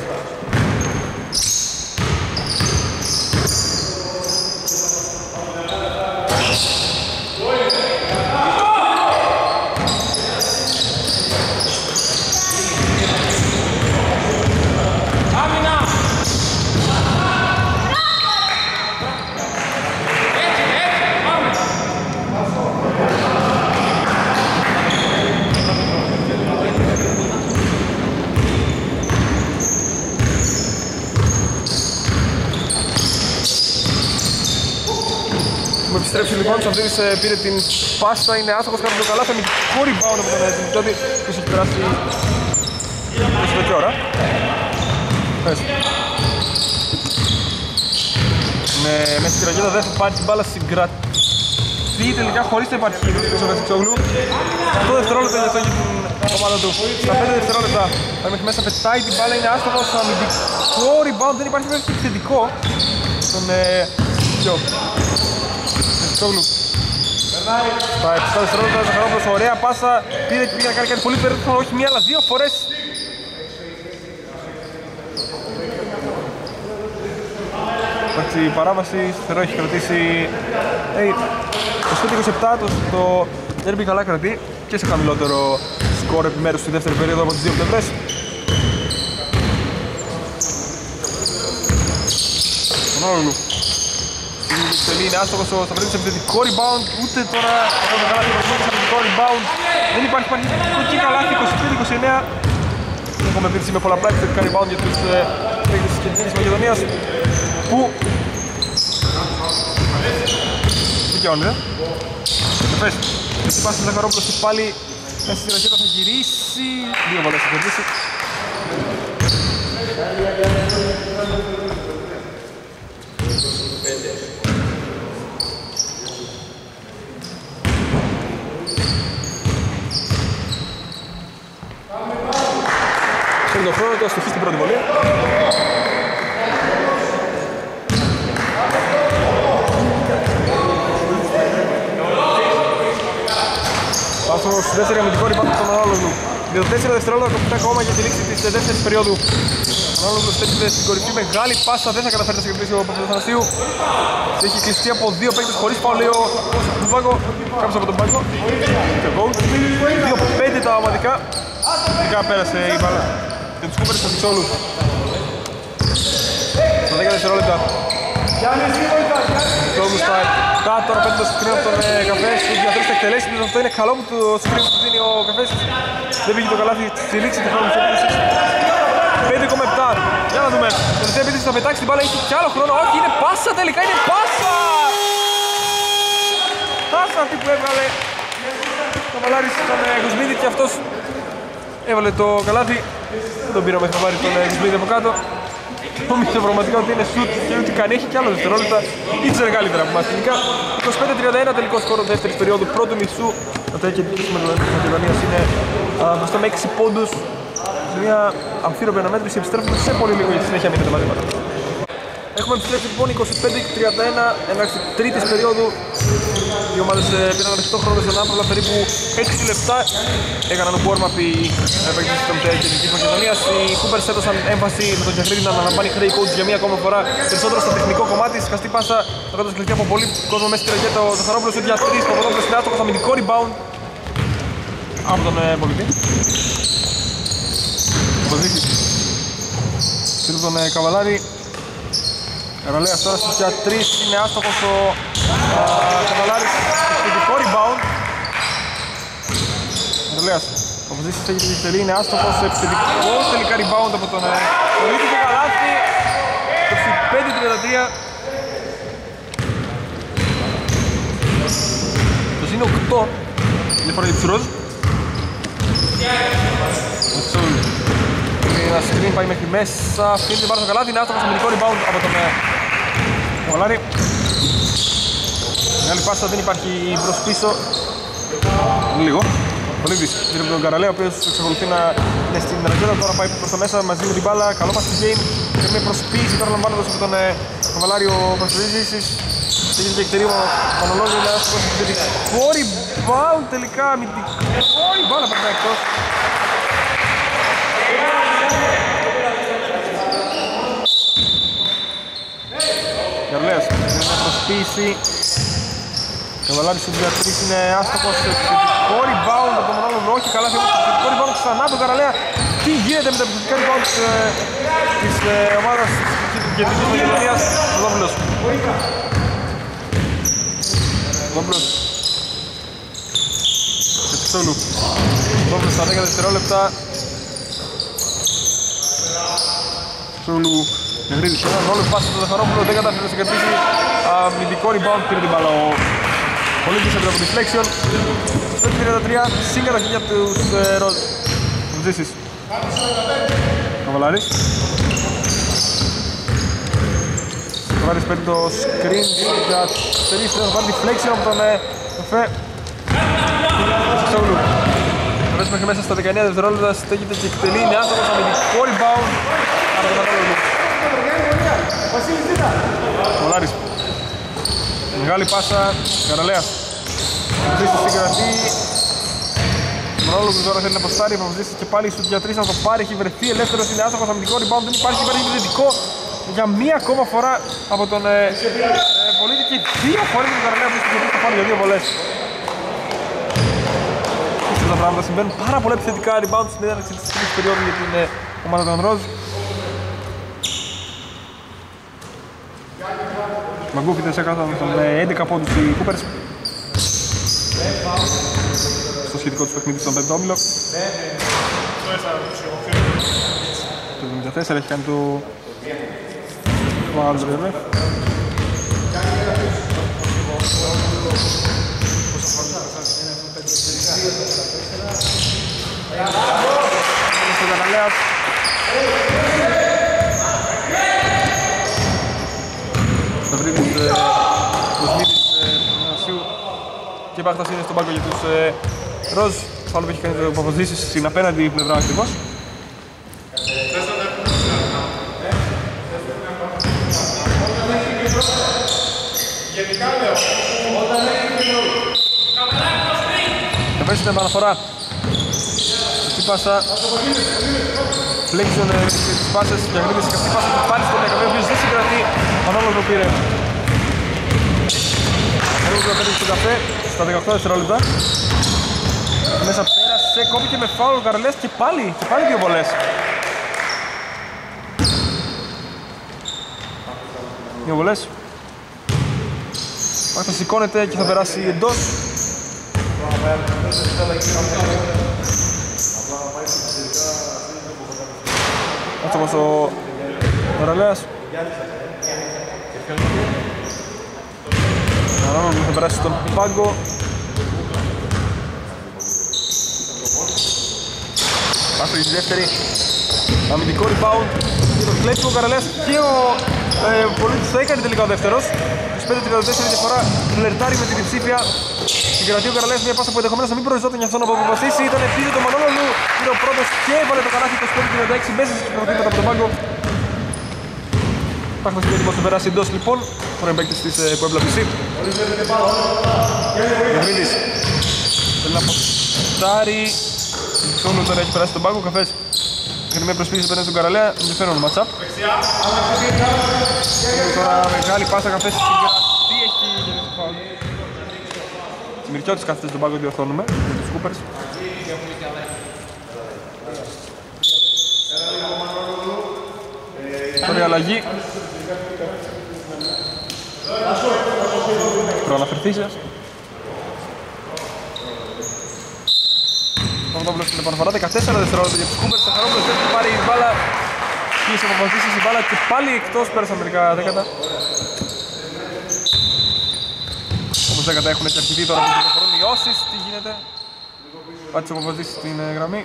Επιστρέψει λοιπόν, ο Σαββίδης πήρε την πάσα, είναι άστοχος, κάνει το καλά, θα αμυντικό rebound από τον Ζημιτζόντι που έχει περάσει είκοσι πέντε ώρα. Πες. Με μέσα στη ραγίδα δεν θα πάρει την μπάλα, συγκρατεί τελικά χωρίς να υπάρχει πίσω ο Καζιξόγλου. Αυτό δευτερόλεπτα για την ομάδα του. Στα πέντε δευτερόλεπτα θα μέχρι μέσα, πετάει την μπάλα, είναι άστοχος, αμυντικό rebound, δεν υπάρχει μέχρι επιθετικό. στον Σιό. Σιόγλου. Στα επτά δευτερόλεπτα ο Ζαχαρόπουλος, ωραία πάσα, πήρε και πήγε να κάνει κάτι πολύ περίπτωμα, όχι μία αλλά δύο φορές. Εντάξει, η παράβαση σταθερό έχει κρατήσει είκοσι πέντε είκοσι επτά, το derby καλά κρατεί και σε χαμηλότερο σκορ επιμέρους στη δεύτερη περίοδο από τις δύο πλευρές. Τον Όλου. Τελεί είναι άστοχος ο Σταυρίδης σε επιθετικό rebound, ούτε τώρα αυτό το καλάθι προσμέτρησε επιθετικό rebound. Δεν υπάρχει παρκή καλάθι, είκοσι πέντε είκοσι εννέα. Έχουμε επίθεση με πολλαπλά επιθετικά rebound για τους παίκτες της Κεντρικής Μακεδονίας που δικαιώνει, ε. Εφές, έτσι πάση του Ζαχαρόπουλος και πάλι μέσα στη ρακέτα θα γυρίσει. Δύο βολές θα κερδίσει. Παίρνει τον χρόνο του, αστοχεί στην πρώτη βολή. Πάσος στη δεύτερη αμυντικό rebound από τον Ανάλογλου. Για το τέσσερα δευτερόλεπτα κοπτά ακόμα για τη λήξη της δεύτερης περίοδου. Ο Ανάλογλος στέλνεται στην κορυφή, μεγάλη πάσα, δεν θα καταφέρει να συγκρατήσει ο Παπαδοθανασίου. Έχει κλειστεί από δύο παίκτες χωρίς φάουλ, λέει ο Μπάγκο. Κάποιος από τον Μπάγκο. δύο πέντε τα ομαδικά. Τελικά πέρασε η μπάλα και τους Κούπερς στο Φιξόλου. Στα δέκα δευτερόλεπτα. Φιξόλου στα επτά, τώρα παίρνει το screen από τον Καφές. Ο Διαθρής θα εκτελέσει, αυτό είναι καλό που το screen που δίνει ο Καφές. Δεν πήγε το καλάθι στη λήξη του χρόνου της επίθεσης. πέντε κόμμα επτά. Για να δούμε. Το τελευταίο επίθεση θα πετάξει την μπάλα, έχει κι άλλο χρόνο. Όχι, είναι πάσα τελικά, είναι πάσα! Πάσα αυτή που έβγαλε ο Μαλάρης στον Κουσμίδη και αυτός έβαλε το καλάθι. Δεν τον πήρα μέχρι να πάρει τον Κουσμίδη από κάτω. Νομίζω πραγματικά ότι είναι σουτ και ούτε καν έχει κι άλλο δευτερόλεπτα. Ήξερε καλύτερα από εμάς τελικά. είκοσι πέντε τριάντα ένα τελικό σκορ δεύτερης περίοδου πρώτου μισού. Το τέτοιο της Μακεδονίας είναι μπροστά με έξι πόντους. Σε μια αμφίροπη αναμέτρηση επιστρέφουμε σε πολύ λίγο για τη συνέχεια με τα μαθήματα. Έχουμε επιστρέψει λοιπόν είκοσι πέντε τριάντα ένα έναρξη τρίτης περίοδου. Οι ομάδες πήραν αρκετό χρόνο στον Άμπρολα, περίπου έξι λεπτά έκαναν warm-up οι παίκτες της Κεντρικής Μακεδονίας. Οι Κούπερς έδωσαν έμφαση με τον Κιαφρίδη να αναλαμβάνει χρέη coach για μία ακόμα φορά, περισσότερο στο τεχνικό κομμάτι. Σκαστή πάσα, το κάτω κλειστεί από πολύ κόσμο μέσα στη ρακέτα. Ο Ζαχαρόπουλος για τρεις, το Παπαδόπουλος είναι άστοχος, αμυντικό rebound από τον πολιτή. Πήρε τον Καβαλάρη. Καραλέας τώρα στις για τρεις, είναι άστοχος ο Καβαλάρης, επιθετικό rebound. Καραλέας, ο Βουζίσης έχει τη τελή, είναι άστοχος, επιθετικό τελικά rebound από τον πολίτη και καλάθι. είκοσι πέντε τριάντα τρία. Το είναι οκτώ, διαφορά για τους Ροζ. Ένα screen πάει μέχρι μέσα, αφήνει την πάρα στο καλάθι, είναι άστοχος, αμυντικό rebound από τον Καβαλάρη. Μεγάλη πάσα, δεν υπάρχει μπρος πίσω. Λίγο. Πολύβης πήρε από τον Καραλέα, ο οποίος εξακολουθεί να είναι στην ρακέτα. Τώρα πάει προς τα μέσα μαζί με την μπάλα. Καλό μας στη game. Είναι μια προσποίηση τώρα λαμβάνοντας από τον Καβαλάρη ο Παστοδίζησης. Στεγίζει και εκτερεί ο Μανολόγου, είναι άστοχος επιθετικό rebound τελικά, αμυντικό rebound από την εκτός. Καρλέας, είναι μια προσποίηση. Καβαλάρης στο δύο τρία είναι άστοχος, επιθετικό rebound από τον Μανόλο, όχι καλά, θέλει επιθετικό rebound ξανά τον Καραλέα. Τι γίνεται με τα επιθετικά rebound της ομάδας της Κεντρικής Μακεδονίας. Δόμπλος. Δόμπλος. Κετσόλου. Δόμπλος στα δέκα δευτερόλεπτα. Κετσόλου. Νευρίδης, έναν όλο πάση στο Ζαχαρόπουλο, δεν κατάφερε να συγκρατήσει αμυντικό rebound, πήρε την μπάλα ο Πολίτης από τη Flexion. Στο τριάντα τρία, συγκατοχή για τους Ροζ. Βουζίσης. Καβαλάρης. Καβαλάρης παίρνει το screen για τρεις, θα πάρει τη Flexion από τον Εφέ. Σεξόγλου. Βάζει μέχρι μέσα στα δεκαεννέα δευτερόλεπτα, στέκεται και εκτελεί, είναι άστοχος, αμυντικό rebound από τον Ανάλογο. Βολάρης. Μεγάλη πάσα, Καραλέας. Παπαδίσης συγκρατεί. Μονόλογος τώρα θέλει να αποστάρει, Παπαδίσης και πάλι στους για τρεις να το πάρει, έχει βρεθεί ελεύθερος, είναι άστοχος, αμυντικό rebound, δεν υπάρχει, υπάρχει επιθετικό για μία ακόμα φορά από τον ε, ε, πολίτη και δύο φορές τον Καραλέα που έχει πάλι για δύο βολές. Ίσως τα πράγματα συμβαίνουν πάρα πολλά επιθετικά rebound στην έναρξη της τρίτης περίοδου για την ε, ομάδα των Ροζ. Μαγκούφιτες έκαναν τον έντεκα πόντους οι Κούπερς στο σχετικό τους παιχνίδι στον πέμπτο όμιλο. Το εβδομήντα τέσσερα έχει κάνει το άλλο βέβαια. Στο Καναλέας. Θα βρει τους Σμίτης Νασίου και η Μπάχτας είναι στον πάγκο για τους Ροζ. Φάουλ που έχει κάνει το Παπαδίσης στην απέναντι πλευρά ακριβώς. Θα πέσει την επαναφορά. Αυτή πάσα. Φλέξιον τις πάσες και αγρίδες και αυτή πάσα που πάλι στον Μέκα, ο οποίος δεν συγκρατεί, Πανόλος το πήρε. Πανόλος το πήρε στον καφέ, στα δεκαοκτώ δευτερόλεπτα. Μέσα πέρασε, κόπηκε με φάουλ ο Καραλές και πάλι, και πάλι δύο βολές. Δύο βολές. Θα σηκώνεται και θα περάσει εντός. Άστοχος ο Καραλέας. Ανάμεσα που θα περάσει στον πάγκο. Πάστο για τη δεύτερη. Αμυντικό rebound και το κλέψιμο ο Καραλέας και ο ε, πολίτης το έκανε τελικά ο δεύτερος. είκοσι πέντε τριάντα τέσσερα διαφορά, φλερτάρει με την διψήφια. Συγκρατεί ο Καραλέας μια πάσα που ενδεχομένως να μην προοριζόταν για αυτόν από αποφασίσει. Ήταν επίσης το Μανόλολου, είναι ο πρώτος και έβαλε το καλάθι είκοσι πέντε τριάντα έξι μέσα στις κυκλοφορίες από τον πάγκο. Υπάρχουν στην έτοιμος να περάσει εντός λοιπόν, πρώην παίκτης της Puebla πι σι. Γερμίδης θέλει να αποστάρει. Ξόλου τώρα έχει περάσει τον πάγκο, καφές. Έχει μια προσπίση πέρα στον Καραλέα, ενδιαφέρον match-up. Τώρα μεγάλη πάσα, καφές συγκρατεί, έχει γεννήσει φάουλ. Μυρκιώτης κάθεται στον πάγκο, διορθώνουμε με τους Κούπερς. Τώρα η αλλαγή. Προαναφερθήσεις. Παπαδόπουλος στην επαναφορά, δεκατέσσερα δευτερόλεπτα για τους Κούπερς. Σαχαρόπουλος δεν έχει πάρει η μπάλα. Πίεσε ο Παπαδίσης η μπάλα και πάλι εκτός, πέρασαν μερικά δέκατα. Όπως δέκατα έχουν και αρχιθεί τώρα που κυκλοφορούν οι Όσις. Τι γίνεται. Πάτησε ο Παπαδίσης στην γραμμή.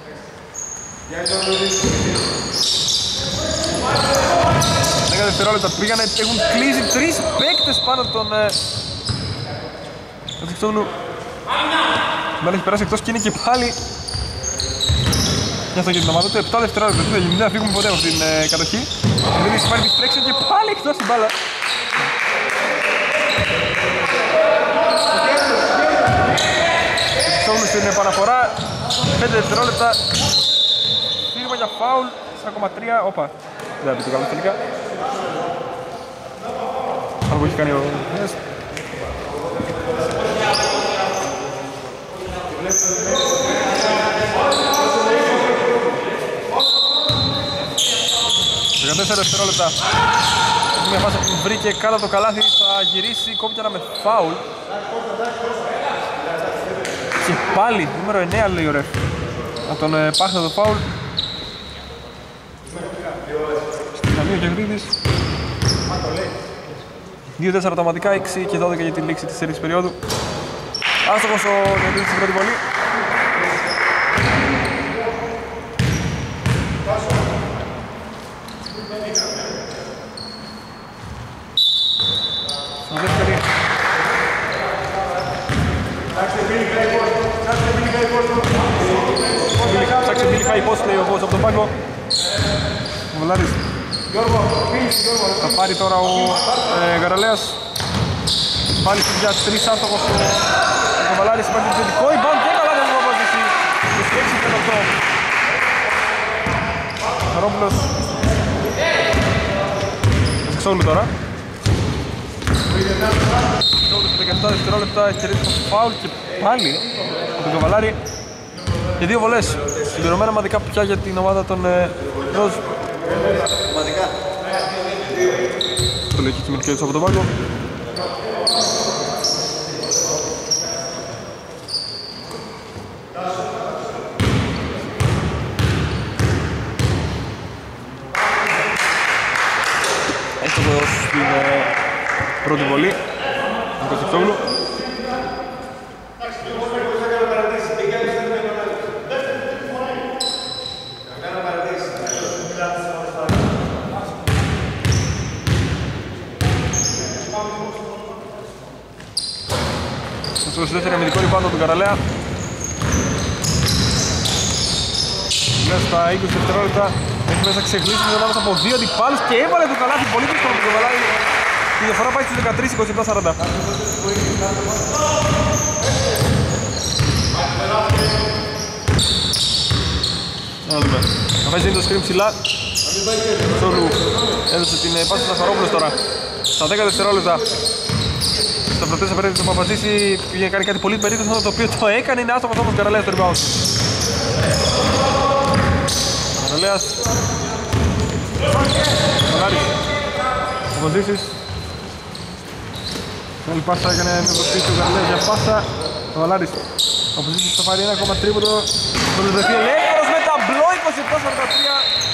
δέκα δευτερόλεπτα πήγανε, έχουν κλείσει τρεις παίκτες πάνω από τον Ατζικτόγλου. Η μπάλα έχει περάσει εκτός και είναι και πάλι για αυτό και την ομάδα του. επτά δευτερόλεπτα, δεν θα φύγουμε ποτέ από την ε, κατοχή. Δεν έχει πάρει distraction και πάλι εκτός την μπάλα. Ατζικτόγλου στην επαναφορά, πέντε δευτερόλεπτα. Φύρμα για φάουλ, τέσσερα κόμμα τρία, όπα. Δεν θα πει το καλό τελικά. Αυτό που έχει κάνει ο Νέας. δεκατέσσερα δευτερόλεπτα. Μια φάση που βρήκε κάτω από το καλάθι, θα γυρίσει, κόμπτει ένα με φάουλ. Και πάλι, νούμερο εννέα λέει ο ρεφ. Να τον ε, πάχτε το φάουλ. Στην γραμμή ο Γεγρίδης. δύο τέσσερα autoματικά, έξι και δώδεκα για τη λήξη της τρίτης περίοδου. Άστοχος ο Γεγρίδης στην πρώτη βολή. Στη δεύτερη. Ψάξε Billy High Post λέει ο Βος από τον πάγκο. Ο Βολάρης Θα πάρει τώρα ο ε, Γαραλέας. Πάλι για τρεις άστοχος ο Καβαλάρης. Υπάρχει επιθετικό rebound και καλά δεν θα απαντήσει. είκοσι έξι και οκτώ. Χαρόπουλος. Ξεξόγλου τώρα. Ξεξόγλου στα δεκαεπτά δευτερόλεπτα έχει κερδίσει το φάουλ και πάλι από τον Καβαλάρη. Και δύο βολές. Συμπληρωμένα μαδικά πια για την ομάδα των ε, Ροζ. Μαδικά. Το λέει και η Μιρκέλης από τον πάγκο. Έχει το δώσει στην ε, πρώτη βολή. Ο Κασιψόγλου. Στο δεύτερο αμυντικό rebound του Καραλέα. Μέσα στα είκοσι δευτερόλεπτα έχει μέσα ξεχλήσει με τον άμεσα από δύο αντιπάλους και έβαλε το καλάθι πολύ δύσκολο που το βαλάει. Η διαφορά πάει στους δεκατρείς είκοσι επτά σαράντα. Να δούμε. Καφές δίνει το screen ψηλά. Σόλου έδωσε την πάση του Σαφαρόπουλος τώρα. Στα δέκα δευτερόλεπτα. Στο προτές απαραίτητο του Παπαζήση πήγε να κάνει κάτι πολύ περίπτωση, το οποίο το έκανε, είναι άστοχος όμως Καραλέας στο rebound. Καραλέας. Καράλης. Παπαζήσης. Άλλη πάσα έκανε με προσφύση του Καραλέας για πάσα. Ο Βαλάρης. Ο Παπαζήσης θα πάρει ένα ακόμα τρίποντο. Το λεπτευτεί ελεύθερος με ταμπλό είκοσι επτά σαράντα τρία.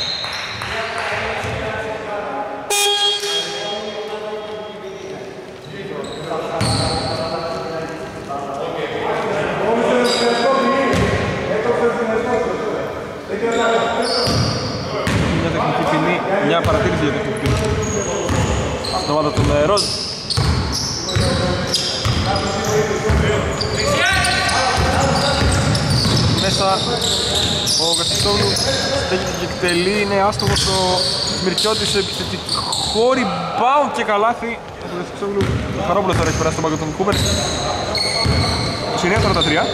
Μια τεχνική ποινή, μια παρατήρηση για τεχνική ποινή στην ομάδα των Ροζ. Μέσα ο Κασιψόγλου στέκεται και εκτελεί, είναι άστοχος ο Μυρκιώτης, επιθετικό rebound και καλάθι. Ο Κασιψόγλου, ο Χαρόπουλος τώρα έχει περάσει τον πάγκο των Κούπερς. είκοσι εννέα σαράντα τρία.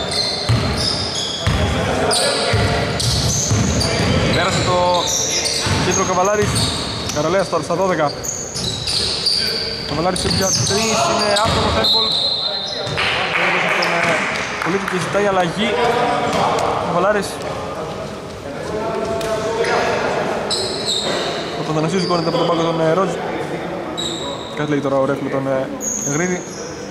Πέρασε το κέντρο Καβαλάρης. Καραλέας τώρα στα δώδεκα. Καβαλάρης για τρεις, είναι άστοχος airball. Έδωσε τον Πολίτη και ζητάει αλλαγή. Καβαλάρης. Ο Θανασίου σηκώνεται από τον πάγκο των Ροζ. Κάτι λέει τώρα ο Ρεφ με τον Εγρίδη.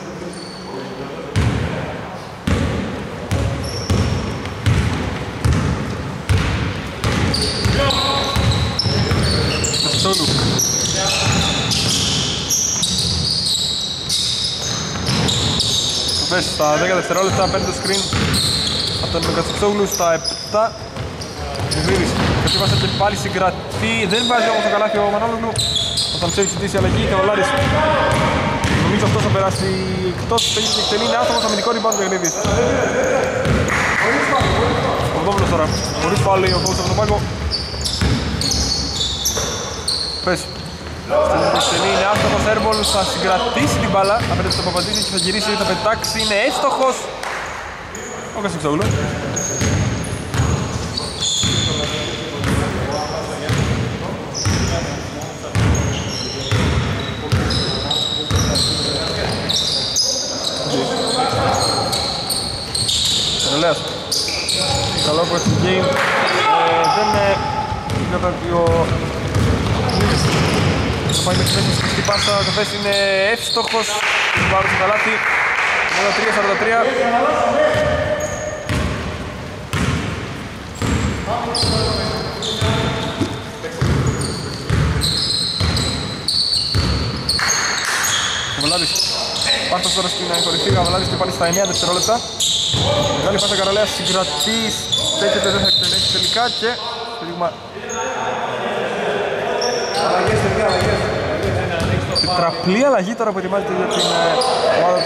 Σόλου. Πες στα δέκα δευτερόλεπτα παίρνει το screen από τον Κατσιψόγλου στα επτά. Εγρίδης. Κατήβασε και πάλι συγκρατεί. Δεν βάζει όμως το καλάθι ο Μανόλογλου. Όταν ψεύει ζητήσει αλλαγή και ο Λάρης. Νομίζω αυτός θα περάσει εκτός. Παίγει και εκτελεί. Είναι άστοχος αμυντικό rebound του Εγρίδης. Ο Δόβλος τώρα. Χωρίς φάουλ λέει ο coach από τον πάγκο. Πες. Στην στενή είναι άστοχος airball, θα συγκρατήσει την μπάλα απέναντι στο Παπαζήση και θα γυρίσει, θα πετάξει, είναι έστοχος ο Κασιψόγλου. Καραλέας. Καλό question game. Ε, δεν είναι ο θα πάει με τη μέση στην πάσα, το θέση είναι εύστοχος. Την πάρει στο καλάθι. ογδόντα τρία σαράντα τρία. Καβαλάρης. Πάστος τώρα στην κορυφή, Καβαλάρης και πάλι στα εννέα δευτερόλεπτα. Μεγάλη πάσα Καραλέας, συγκρατής, στέκεται, δεν θα εκτελέσει τελικά και τετραπλή αλλαγή τώρα που ετοιμάζεται για την ομάδα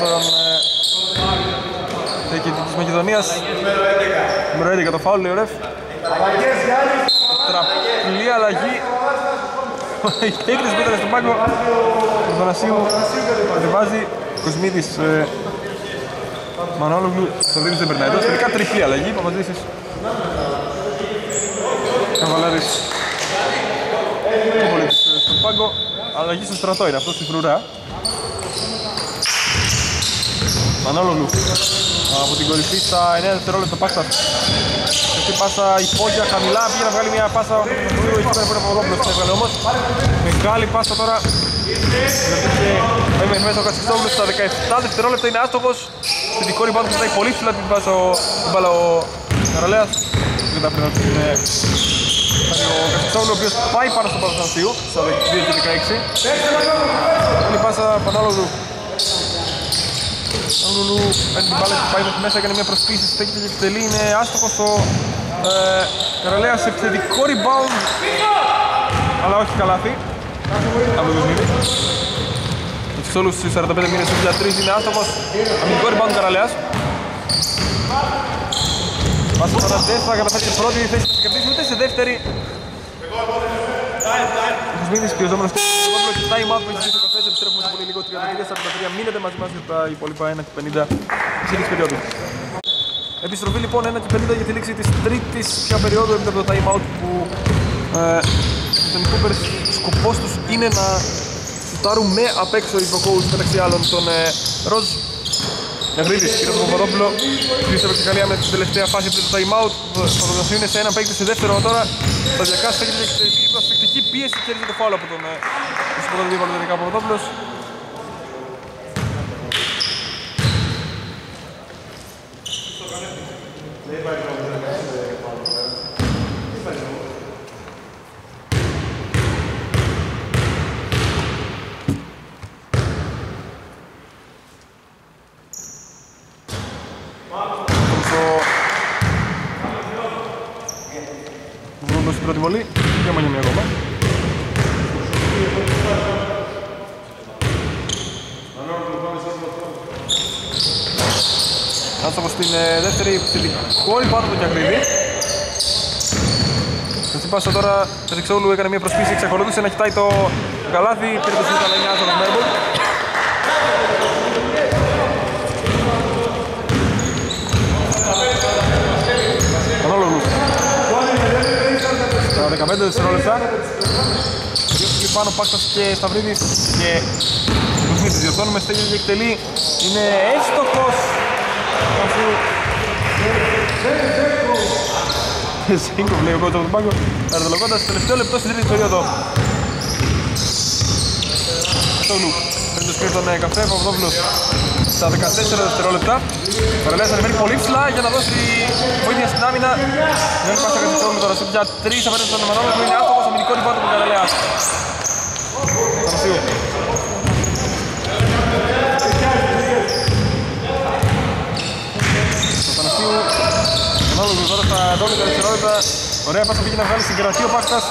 των της Μακεδονίας. Νούμερο έντεκα το φάουλ, λέει ο Ρεφ. Τετραπλή αλλαγή Έχει τρεις πίταλες στον πάγκο. Ο Θανασίου κατεβάζει. Κοσμίδης ε, Μανόλογλου. Το δίνει δεν περνάει. Εδώ τελικά τριπλή αλλαγή. Παπαδίσης Καβαλάρης Κούπολης στον πάγκο. Αλλαγή στο στρατό είναι αυτό στη φρουρά. Μανόλογλου από την κορυφή στα εννέα δευτερόλεπτα πάστας. Αυτή πάσα υπόγεια χαμηλά, πήγε να βγάλει μια πάσα από τον Μανόλογλου, εκεί πέρα από Ρόμπλος την έβγαλε όμως. Μεγάλη πάσα τώρα, πάει μέσα ο Κατσιξόγλου στα δεκαεπτά δευτερόλεπτα, είναι άστοχος. Στην δικό rebound που ζητάει πολύ ψηλά την πάσα ο μπάλα ο Καραλέας. Δεν τα πρέπει να την ο Κατσιξόγλου, ο οποίος πάει πάνω στον πάσα Θανασίου, στα δύο και δεκαέξι. Άλλη πάσα Πανόλογλου. Ο Λουλού παίρνει την μπάλα και πάει μέσα, έκανε μια προσποίηση, στέκεται και εκτελεί, είναι άστοχος ο ε, Καραλέας σε επιθετικό rebound, αλλά όχι καλάθι από τον Κοσμίδη. Ο Τσιξόλους στις σαράντα πέντε μήνες για τρία είναι άστοχος, αμυντικό rebound του Καραλέας. Πάσα τώρα δεν θα καταφέρει σε πρώτη θέση να κερδίσει, ούτε σε δεύτερη. Ο Κοσμίδης πιεζόμενος και το time out που έχει ζήσει ο καφές, επιστρέφουμε σε πολύ λίγο τριάντα τρία σαράντα τρία, μείνετε μαζί μας για τα υπόλοιπα ένα και πενήντα στη λήξη περίοδου. Επιστροφή λοιπόν ένα και πενήντα για τη λήξη της τρίτης πια περίοδου έπειτα από το time out που ε, τον Coopers σκοπός τους είναι να σουτάρουν με απ' έξω οι coach μεταξύ άλλων τον ε, Ροζ Ευρύδης, κύριο Παπαδόπουλο, κλείσε από τη Γαλλία με την τελευταία φάση πριν το time out. Το Παπαδοσίου είναι σε έναν παίκτη σε δεύτερο τώρα. Σταδιακά στέκεται και εκτελεί προσφυκτική πίεση και έρχεται το φάουλ από τον Παπαδόπουλο Παπαδόπουλος. Βρούντος στην πρώτη βολή, και μόνοι μία ακόμα. Άστοχος στην δεύτερη, επιθετικό rebound του Κιακρίδη. Στην πάσα τώρα, Κατσιξόγλου έκανε μια προσπίση, εξακολούθησε να κοιτάει το καλάθι, πήρε το σούτ αλλά είναι άστοχος Μέρμπολ. Μανόλογλου. Στα δεκαπέντε δευτερόλεπτα. Διώχθηκε πάνω Πάστας και Σταυρίδης και Κοσμίδης διορθώνουμε, στέγεται και εκτελεί. Είναι εύστοχος. Σίγκο λέει ο κότσο από τον πάγκο. Αεροδολογώντας στο τελευταίο λεπτό στην τρίτη περίοδο. Στόγλου παίρνει το σκριν τον καφέ, Παπαδόπουλος στα δεκατέσσερα δευτερόλεπτα. Καραλέας ανεβαίνει πολύ ψηλά για να δώσει βοήθεια στην άμυνα. Δεν υπάρχει Κατσιξόγλου τώρα σε πια τρεις απέναντι στον Μανόλογλου, είναι άστοχος αμυντικό rebound του Καραλέα. Θανασίου. Το Θανασίου, Μανόλογλου τώρα στα δώδεκα δευτερόλεπτα. Ωραία πάσα πήγε να βγάλει στην κερατή ο Πάστας.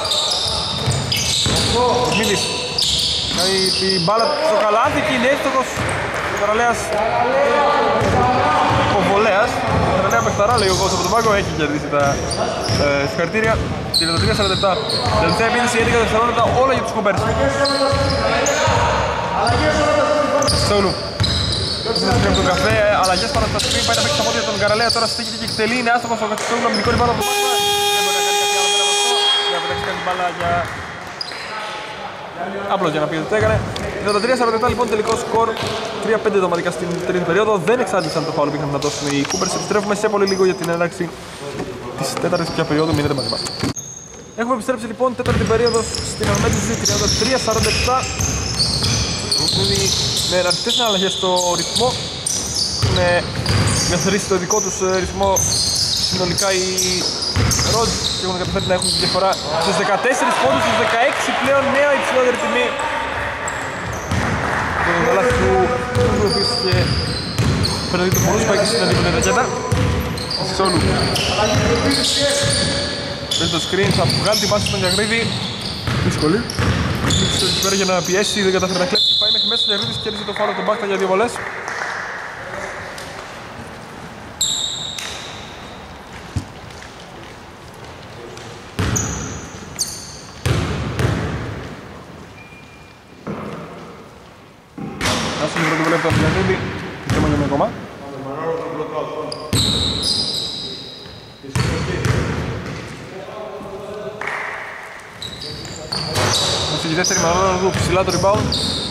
Ο Κοσμίδης κάνει την μπάλα στο καλάθι και είναι εύστοχος. Ο Καραλέας ο Βολέας, ο Καραλέα παιχταρά λέει ο Κώστας από τον πάγκο, έχει κερδίσει τα ε, συγχαρητήρια. τριάντα τρία σαράντα επτά, τελευταία επίδυση έντεκα δευτερόλεπτα, όλα για τους Coopers. Σόγλου από τον καφέ, αλλαγές πάνω στα σκριν, πάει να παίξει τα πόδια τον Καραλέα, τώρα στέκεται και εκτελεί, είναι άστοχος ο Κατσιξόγλου, αμυντικό rebound από τον Πάστα. Δεν μπορεί να κάνει κάτι άλλο πέρα από αυτό, για να πετάξει την μπάλα για... Απλώς για να πει ότι το έκανε. τριάντα τρία σαράντα επτά λοιπόν τελικό σκορ, τρία πέντε δωματικά στην τρίτη περίοδο. Δεν εξάντλησαν το φάουλ που είχαν να δώσουν οι Coopers. Επιστρέφουμε σε πολύ λίγο για την έναρξη της τέταρτης πια περίοδου. Μείνετε μαζί μας. Έχουμε επιστρέψει λοιπόν τέταρτη περίοδος στην αναμέτρηση τριάντα τρία σαράντα επτά. Με αρκετές αλλαγές στο ρυθμό. Έχουν διαθερήσει το δικό τους ρυθμό συνολικά οι Ροζ και έχουν καταφέρει να έχουν τη διαφορά στους δεκατέσσερις πόντους, στους δεκαέξι πλέον νέα υψηλότερη τιμή. Το καλάθι του Κούγκου επίσης και πέραν του Μωρούς πάει και στην αντίπολη ρακέτα. Ο Σιξόγλου παίζει το screen, θα βγάλει την πάση στον Κιακρίδη. Δύσκολη. Βρίσκεται εκεί πέρα για να πιέσει, δεν καταφέρει να κλέψει. Πάει μέχρι μέσα ο Κιακρίδης και κέρδισε το φάουλ από τον Μπάκτα για δύο βολές. Άσο την πρωτοβουλία από τον Διανίδη. Θέμα για μια ακόμα. Στη δεύτερη Μανώλου ψηλά το rebound.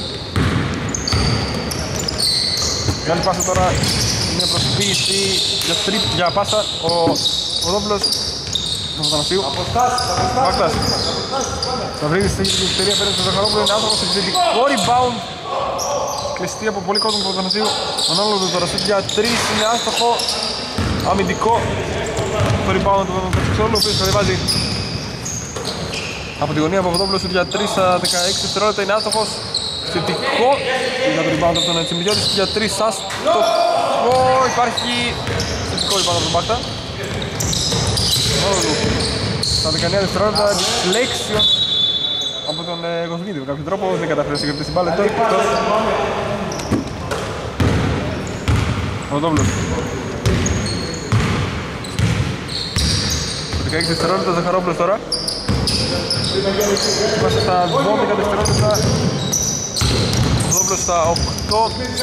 Κάνει πάσα τώρα, μια προσποίηση για, τρίπ, για πάσα ο Οδόπουλος του Θανασίου. Μάκτας θα βρει στην ευκαιρία πέρα στο Ζαχαρόπουλο, είναι άνθρωπος επιθετικό rebound. Κλειστή από πολύ κόσμο του Θανασίου. Μανώλου τώρα σούτ για τρεις, είναι άστοχο. Αμυντικό το rebound του Κασεξόλου, ο οποίος κατεβάζει από τη γωνία από Οδόπουλο σούτ για τρεις στα δεκαέξι δευτερόλεπτα, είναι άστοχος. Θετικό για το rebound από τον Τσιμπιδιώτης για τρεις άστοχο. Υπάρχει θετικό rebound από τον Μπάκτα. Στα δεκαεννέα δευτερόλεπτα deflection από τον Κοσμίδη. Με κάποιο τρόπο δεν καταφέρει να συγκρατήσει την μπάλα. Ο Οδόπουλος. Στο δεκαέξι δευτερόλεπτα Ζαχαρόπουλος τώρα. Είμαστε στα δώδεκα δευτερόλεπτα. Ο Οδόπουλος στα οκτώ.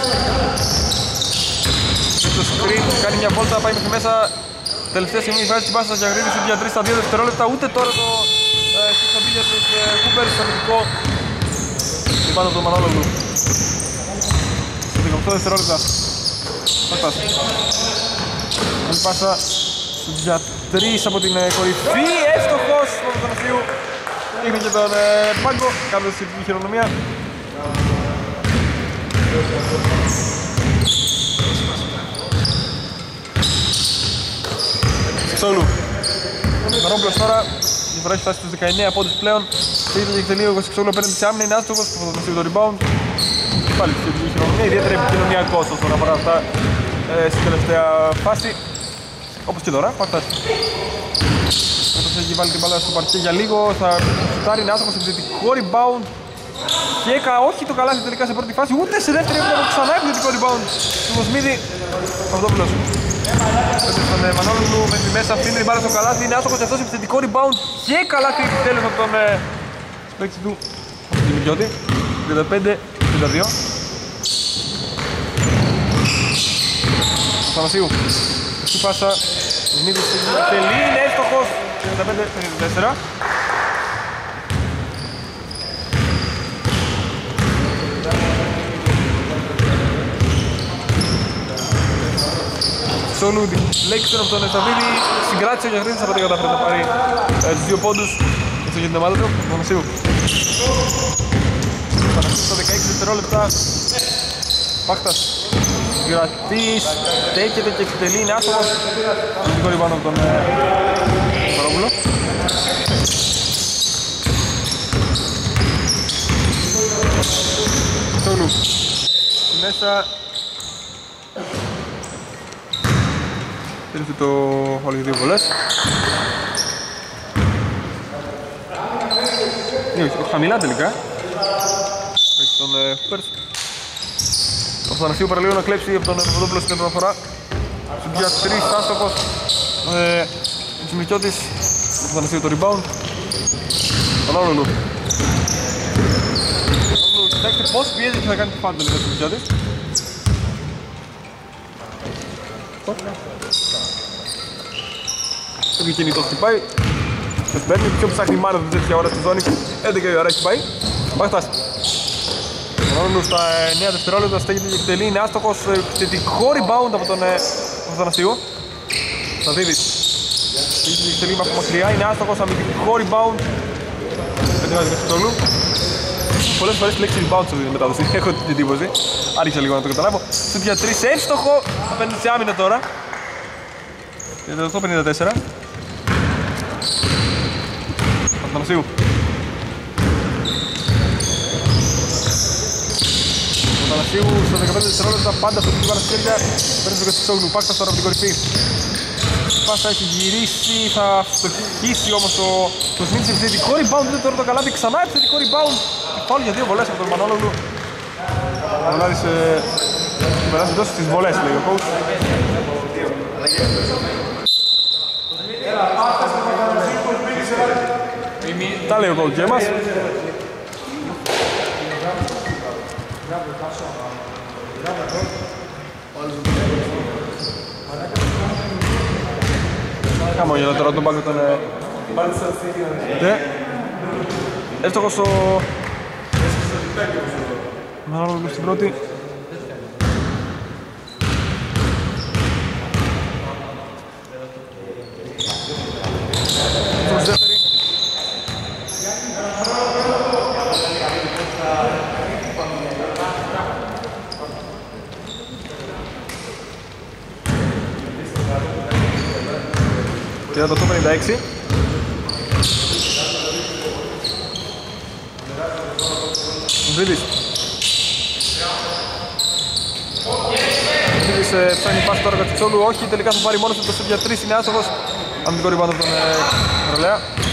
Και το screen κάνει μια βόλτα, πάει μέχρι μέσα. Τελευταία στιγμή βγάζει την πάσα για Γρήγορη για τρία στα δύο δευτερόλεπτα. Ούτε τώρα το συσταμπίλια του Κούπερ στο αμυντικό. Και πάνω από τον Μανώλογλου. Στο δεκαοκτώ δευτερόλεπτα. Μάτας. Κάνει πάσα για τρεις από την κορυφή. Εύστοχος από τον Θανασίου. Δείχνει και τον Πάγκο. Κάνοντας την χειρονομία. Σόλου. Μαρόμπλος τώρα, η διαφορά έχει φτάσει στους δεκαεννέα πόντους πλέον. Στείλει και εκτελεί ο Κασεξόλου απέναντι σε άμυνα, είναι άστοχος που θα δώσει το rebound. Πάλι σχετική χειρονομία, ιδιαίτερα επικοινωνιακός όσον αφορά αυτά ε, στην τελευταία φάση. Όπως και τώρα, Πακτάς. Όταν έχει βάλει την μπάλα στο παρκέ για λίγο, θα σουτάρει, είναι άστοχος, επιθετικό rebound. Και έκα, όχι το καλάθι τελικά σε πρώτη φάση, ούτε σε δεύτερη έπρεπε ξανά επιθετικό rebound του Κοσμίδη. Παπαδόπουλος. Στον Μανώλου με τη μέσα αφήνει την μπάλα στο καλάθι, είναι άστοχος αυτός, επιθετικό rebound και καλάθι επιτέλους από τον παίκτη του Δημητριώτη. τριάντα πέντε τριάντα δύο. Θανασίου. Στη πάσα, ο Σμίδης τελεί, είναι εύστοχος. τριάντα πέντε πενήντα τέσσερα. Σόλου, deflection από τον Εσταβίδη, συγκράτησε ο Γιαχρίδης, αλλά δεν καταφέρει να πάρει ε, τους δύο πόντους. Έτσι για την ομάδα του, ο Θανασίου. Θανασίου στα δεκαέξι δευτερόλεπτα. Πάχτας. Συγκρατής, στέκεται και εκτελεί, είναι άστοχος. Δικό rebound από τον Μαρόπουλο. Σόλου. Μέσα. Ήρθε το όλες οι δύο βολές. Χαμηλά τελικά. Έχει τον Χούπερς. Ο Θανασίου παραλίγο να κλέψει από τον Παπαδόπουλο στην επαναφορά. Στην πια τρεις άστοχος. Ο Τσιμικιώτης. Ο Θανασίου το rebound. Τον Όλολου. Κοιτάξτε πώς πιέζει και θα κάνει τη φάντα τελικά ο Τσιμικιώτης. Το κινητό χτυπάει. Το παίρνει, πιο ψάχνει η μάνα του τέτοια ώρα στη ζώνη. έντεκα η ώρα έχει πάει. Πάχτας. Ο Ρόνου στα εννέα δευτερόλεπτα στέκεται και εκτελεί. Είναι άστοχος. Θετικό rebound από τον Θανασίου. Σταδίδης. Στέκεται και εκτελεί από μακριά. Είναι άστοχος. Αμυντικό rebound. Δεν βάζει καθόλου. Πολλές φορές τη λέξη rebound στην μετάδοση. Έχω την εντύπωση. Άρχισα λίγο να το καταλάβω. Σουτ για τρεις εύστοχο. Απέναντι σε άμυνα τώρα. τριάντα οκτώ πενήντα τέσσερα. Αθανασίου. Ο Αθανασίου στα δεκαπέντε δευτερόλεπτα πάντα στο δίκτυο παρασκέρια. Παίρνει το Κασεξόγλου, Πάχτας τώρα από την κορυφή. Η πάσα έχει γυρίσει, θα φτωχίσει όμως το, το Σμίτσι. Επιθετικό rebound, δεν τώρα το καλάθι, ξανά επιθετικό rebound. Φάουλ για δύο βολές από τον Μανώλογλου. Ο Βλάδης περάσει τόσο στις βολές, λέει ο coach. Τα λέει ο coach και εμάς. Χαμόγελα τώρα τον πάγκο τον... Ναι. Εύστοχος ο... Μάλλον στην πρώτη. Στον δεύτερη. τριάντα οκτώ πενήντα έξι. Βρίδης. Βρίδης ψάχνει πάση τώρα Κατσιτσόλου, όχι, τελικά θα πάρει μόνος του, το σουτ για τρεις είναι άστοχος. Αμυντικό ριμπάουντ από τον Ρολέα.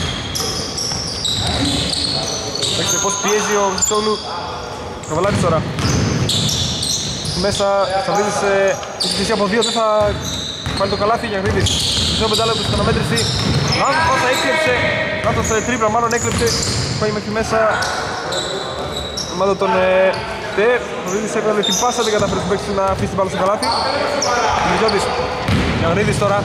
Έχετε πως πιέζει ο Κατσιτσόλου. Καβαλάκης τώρα. Μέσα θα Βρίδης, έχει θυσία από δύο, δεν θα βάλει το καλάθι για Βρίδης. Στο πεντάλεπτο στην αναμέτρηση. Λάθος πάσα έκλεψε, λάθος τρίπλα μάλλον έκλεψε. Πάει μέχρι μέσα. Ομάδα των Τε, ο Βρίδης έκανε την πάσα, δεν καταφέρει στον παίκτη να αφήσει την μπάλα στο καλάθι. Μιζιώτης, Γιαγνίδης τώρα.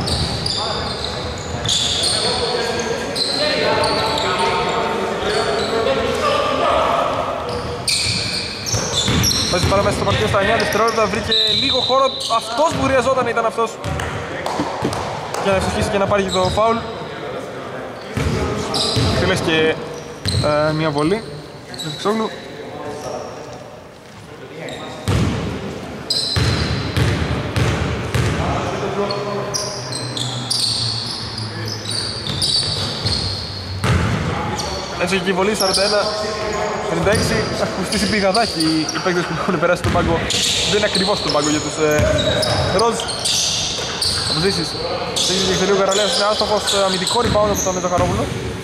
Βάζει πάρα μέσα στο παρκείο στα εννιά δευτερόλεπτα, βρήκε λίγο χώρο. Αυτός που χρειαζόταν ήταν αυτός. Για να ευστοχίσει και να πάρει και το φάουλ. Θέλεις και ε, μια βολή. Ξόγλου. Έτσι και η βολή σαράντα ένα πενήντα έξι. Έχουν στήσει πηγαδάκι οι παίκτες που έχουν περάσει στον πάγκο. Δεν είναι ακριβώς στον πάγκο για τους ε, Ροζ. Αποζήσεις. Έχει και εκτελεί ο Καραλέας, είναι άστοχος, αμυντικό rebound από τον Μετοχαρόπουλο.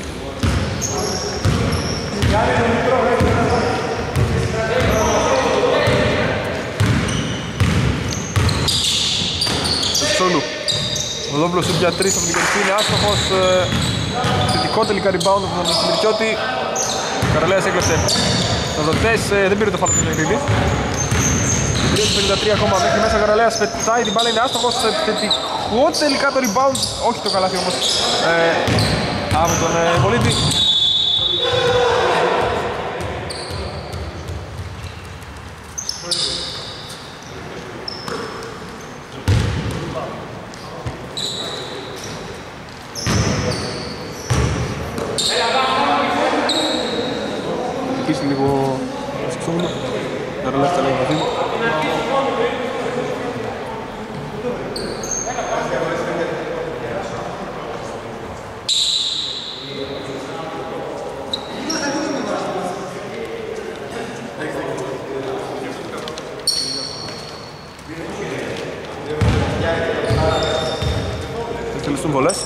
Σόλου. Ο Δόμπλος σουτ για τρεις από την κορυφή είναι άστοχος. Θετικό τελικά rebound από τον Σιμιρκιώτη. Ο Καραλέας έκλεψε. Ο Δοτές δεν πήρε το φάλο του Νεγρίδης. τρία πενήντα τρία ακόμα μέχρι μέσα ο Καραλέας πετάει την μπάλα, είναι άστοχος. Θετικό τελικά το rebound, όχι το καλάθι όμως, ε, από τον ε, Πολίτη. Επίσης λίγο σεξόγλου, Καραλέας τα λέει μαζί μου. Θα τελειωστούν βολές.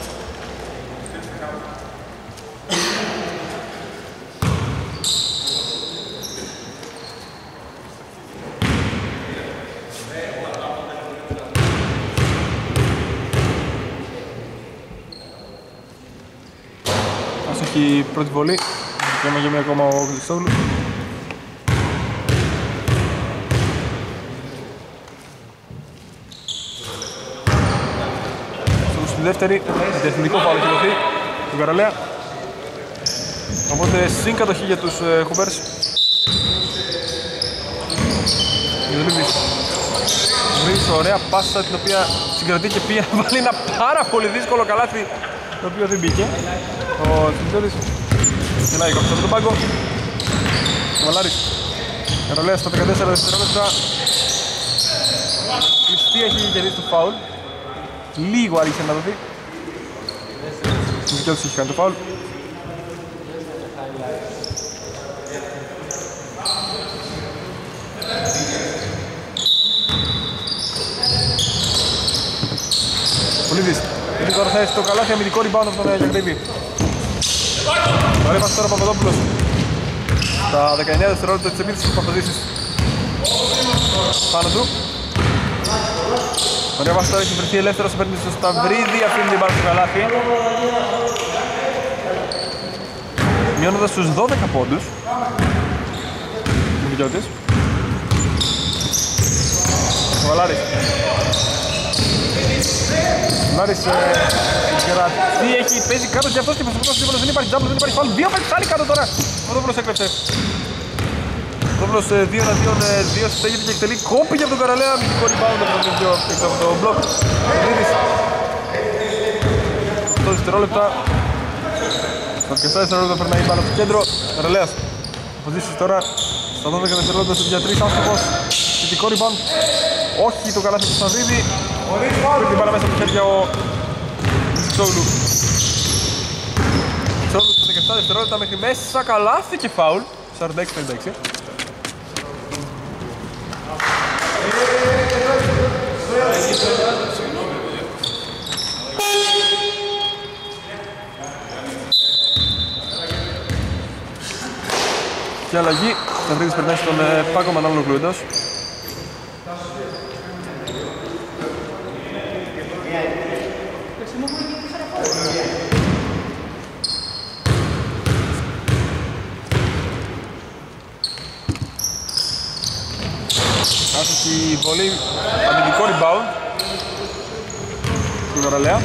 Ας έχει η πρώτη βολή. Λέμε για μία ακόμα ο Χριστόγλου. Στη δεύτερη, διεθνικό φάουλ έχει δοθεί του Καραλέα. Οπότε συγκατοχή για τους ε, Hoopers. Βρίζεις ωραία πάσα την οποία συγκρατεί και πήγε να βάλει ένα πάρα πολύ δύσκολο καλάθι το οποίο δεν μπήκε. Ο Τσιμιτζόδης γελάει κόψε από τον πάγκο. Ο Μαλάρης Καραλέας στα δεκατέσσερα δευτερόλεπτα. Κλειστή έχει κερδίσει το φάουλ. Λίγο άρχισε να δοθεί. Ο Τσιμιτζόδης έχει κάνει το φάουλ. Πολύδης, γιατί τώρα θα έχει το καλάθι, αμυντικό rebound από τον Γιαγνίδη. Ωραία πάση τώρα ο Παπαδόπουλος. Στα δεκαεννιά δευτερόλεπτα της επίθεσης του Παπαδίσης. Πάνω του. Ωραία πάση τώρα έχει βρεθεί ελεύθερος, παίρνει στο Σταυρίδη, αφήνει την μπάλα στο καλάθι. Μειώνοντας στους δώδεκα πόντους. Μιλιώτης. Βαλάρης. Βαλάρης κρατή, έχει παίζει κάτω και αυτός και προσωπικός σύμβολος, δεν υπάρχει τζάμπλος, δεν υπάρχει φάουλ. Δύο παίκτες άλλοι κάτω τώρα. Ο Δόβλος έκλεψε. Ο Δόβλος δύο εναντίον δύο στέγεται και εκτελεί κόπη για τον Καραλέα. Μυθικό rebound από τον ίδιο έξω από το μπλοκ. Σεβίδης. οκτώ δευτερόλεπτα. Στα δεκαεπτά δευτερόλεπτα περνάει η μπάλα στο κέντρο. Καραλέας. Αποζήσεις τώρα στα δώδεκα δευτερόλεπτα στο τρία τρία, άστοχος. Θετικό rebound. Όχι το καλάθι του Σταυρίδη. Πήρε την μπάλα μέσα από τα χέρια ο Μιτσόγλου. Μιτσόγλου στα δεκαεπτά δευτερόλεπτα μέχρι μέσα, καλάθι και φάουλ. σαράντα έξι πενήντα έξι. Και αλλαγή, ο Σταυρίδης περνάει στον Πάκο Μανώλο Κλουέντος. Άσχη βολή, αμυντικό rebound του Καραλέα.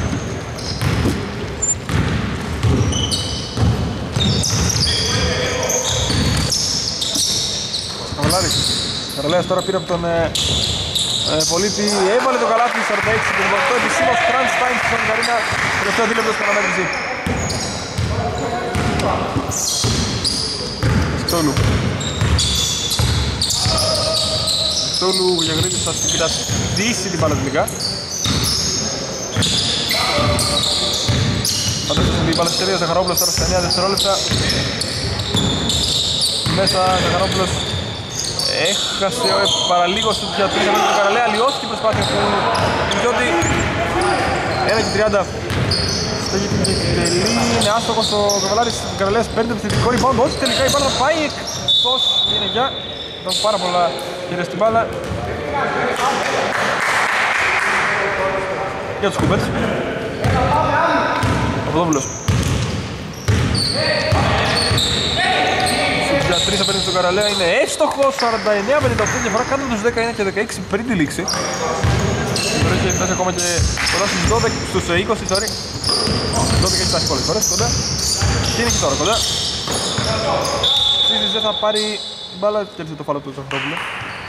Καβαλάρης. Καραλέας τώρα πήρε από τον ε, ε, πολίτη, έβαλε το καλάθι σαράντα έξι και το επισήμως crunch time στον Καρίνα. Τελευταίο δίλεπτο στην αναμέτρηση. Στόλου. Στόλου Γιαγρίτης θα συγκρατήσει την μπάλα τελικά. Φαντάζομαι την μπάλα ευκαιρία, Ζαχαρόπουλος τώρα στα εννέα δευτερόλεπτα. Μέσα Ζαχαρόπουλος έχασε παραλίγο στο για τρία με τον Καραλέα, αλλοιώθηκε η προσπάθεια του Μιζιώτη. ένα και τριάντα. Στέγει την τελή, είναι άστοχος ο Καβαλάρης. Ο Καραλέας παίρνει το επιθετικό rebound, όχι τελικά η μπάλα θα πάει εκτός. Είναι για, υπάρχουν πάρα πολλά χέρια στην μπάλα. Για τους κουμπέτς. Παπαδόπουλος. Για τρεις απέναντι στον Καραλέα είναι εύστοχος, σαράντα εννέα πενήντα οκτώ διαφορά, κάτω από τους δέκα είναι και δεκαέξι πριν τη λήξη. Τώρα έχει φτάσει ακόμα και κοντά στους δώδεκα, στους είκοσι, sorry. δώδεκα έχει φτάσει πολλές φορές, κοντά. Τι είναι εκεί τώρα, κοντά. Σύζης δεν θα πάρει την μπάλα, κέρδισε το φάλο του Ζαχαρόπουλου.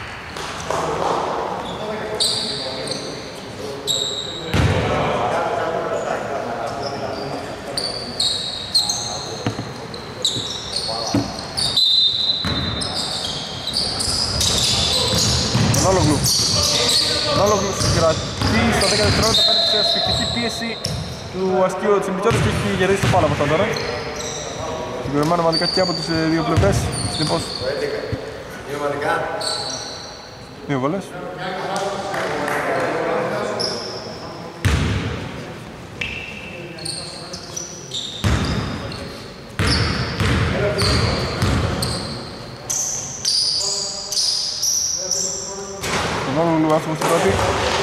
Νόλογλου. Νόλογλου συγκρατεί στα δέκα δευτερόλεπτα, παίρνει σε ασφικτική πίεση του ασκείου της Μητσότης και έχει γερίσει το πάνω από αυτά τώρα. Συγκεκριμένα ομαδικά και από τις δύο πλευρές. Συνεπώς. Δύο ομαδικά. Δύο βολές. Νόλογλου άστοχος στην πρώτη.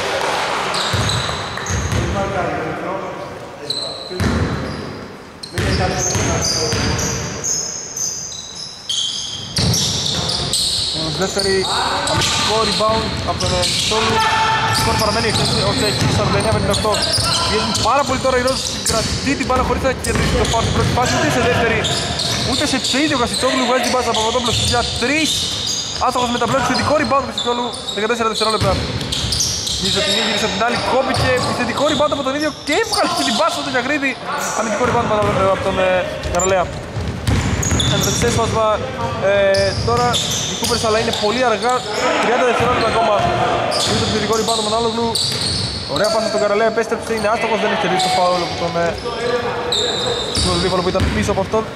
Δεύτερη αμυντικό rebound από τον Στόλου. Σκορ παραμένει ως έχει σαράντα εννέα πενήντα οκτώ. Βγαίνουν πάρα πολύ τώρα οι Ρώσοι, κρατεί την μπάλα χωρίς να κερδίσει το φάουλ στην πρώτη φάση. Ούτε σε δεύτερη, ούτε σε τρίτο. Ο Κασιτσόγλου βγάζει την μπάλα από Παπαδόπουλος για τρεις. Άστοχος με τα μπλοκ, θετικό rebound του Κασιτσόγλου, δεκατέσσερα δευτερόλεπτα. Γύρισε την ίδια, γύρισε την άλλη, κόπηκε, επιθετικό rebound από τον ίδιο και έβγαλε την μπάσα του Γιαγρίδη. Αμυντικό rebound από τον Καραλέα. Ένα έσπασμα ε, τώρα οι Coopers, αλλά είναι πολύ αργά, τριάντα δευτερόλεπτα ακόμα. Είναι το επιθετικό rebound του Μανάλογλου. Ωραία πάσα στον Καραλέα, επέστρεψε, είναι άστοχος, δεν έχει κερδίσει το φάουλ από τον ε, τον δίβολο που ήταν πίσω από αυτόν.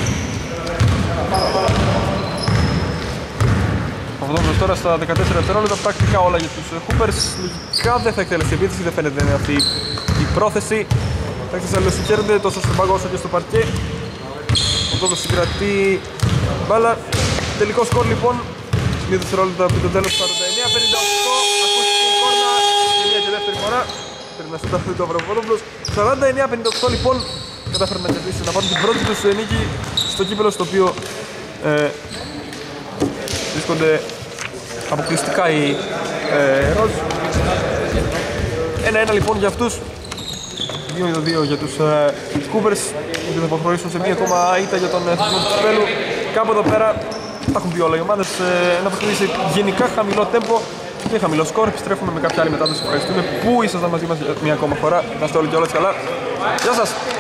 Παπαδόπουλος τώρα στα δεκατέσσερα δευτερόλεπτα, πρακτικά όλα για τους Coopers. Λογικά δεν θα εκτελέσει επίθεση, δεν φαίνεται είναι αυτή η πρόθεση. Θα εξασφαλίσουν τόσο στον πάγκο όσο και στο παρκέ. Ο Παπαδόπουλος συγκρατεί μπάλα. Τελικό σκορ λοιπόν, δύο δευτερόλεπτα από το τέλος, σαράντα εννέα πενήντα οκτώ. Ακούστηκε η κόρνα και μια και δεύτερη φορά. Πρέπει να συνταχθεί το Παπαδόπουλος. σαράντα εννέα πενήντα οκτώ λοιπόν, κατάφερε να κερδίσει, να πάρουν την πρώτη τους νίκη στο κύπελλο, στο οποίο ε, βρίσκονται αποκλειστικά οι ε, Ροζ. Ένα-ένα λοιπόν για αυτούς. δύο δύο για τους ε, Cougars, γιατί θα προχωρήσουν σε μία ακόμα ήττα για τον εθνικό του Σπέλου. Κάπου εδώ πέρα τα έχουν πει όλα οι ομάδες. Ε, ένα παιχνίδι σε γενικά χαμηλό τέμπο και χαμηλό σκορ. Επιστρέφουμε με κάποια άλλη μετάδοση. Ευχαριστούμε που ήσασταν μαζί μας μια ακόμα φορά. Να είστε όλοι και όλες καλά. Γεια σας!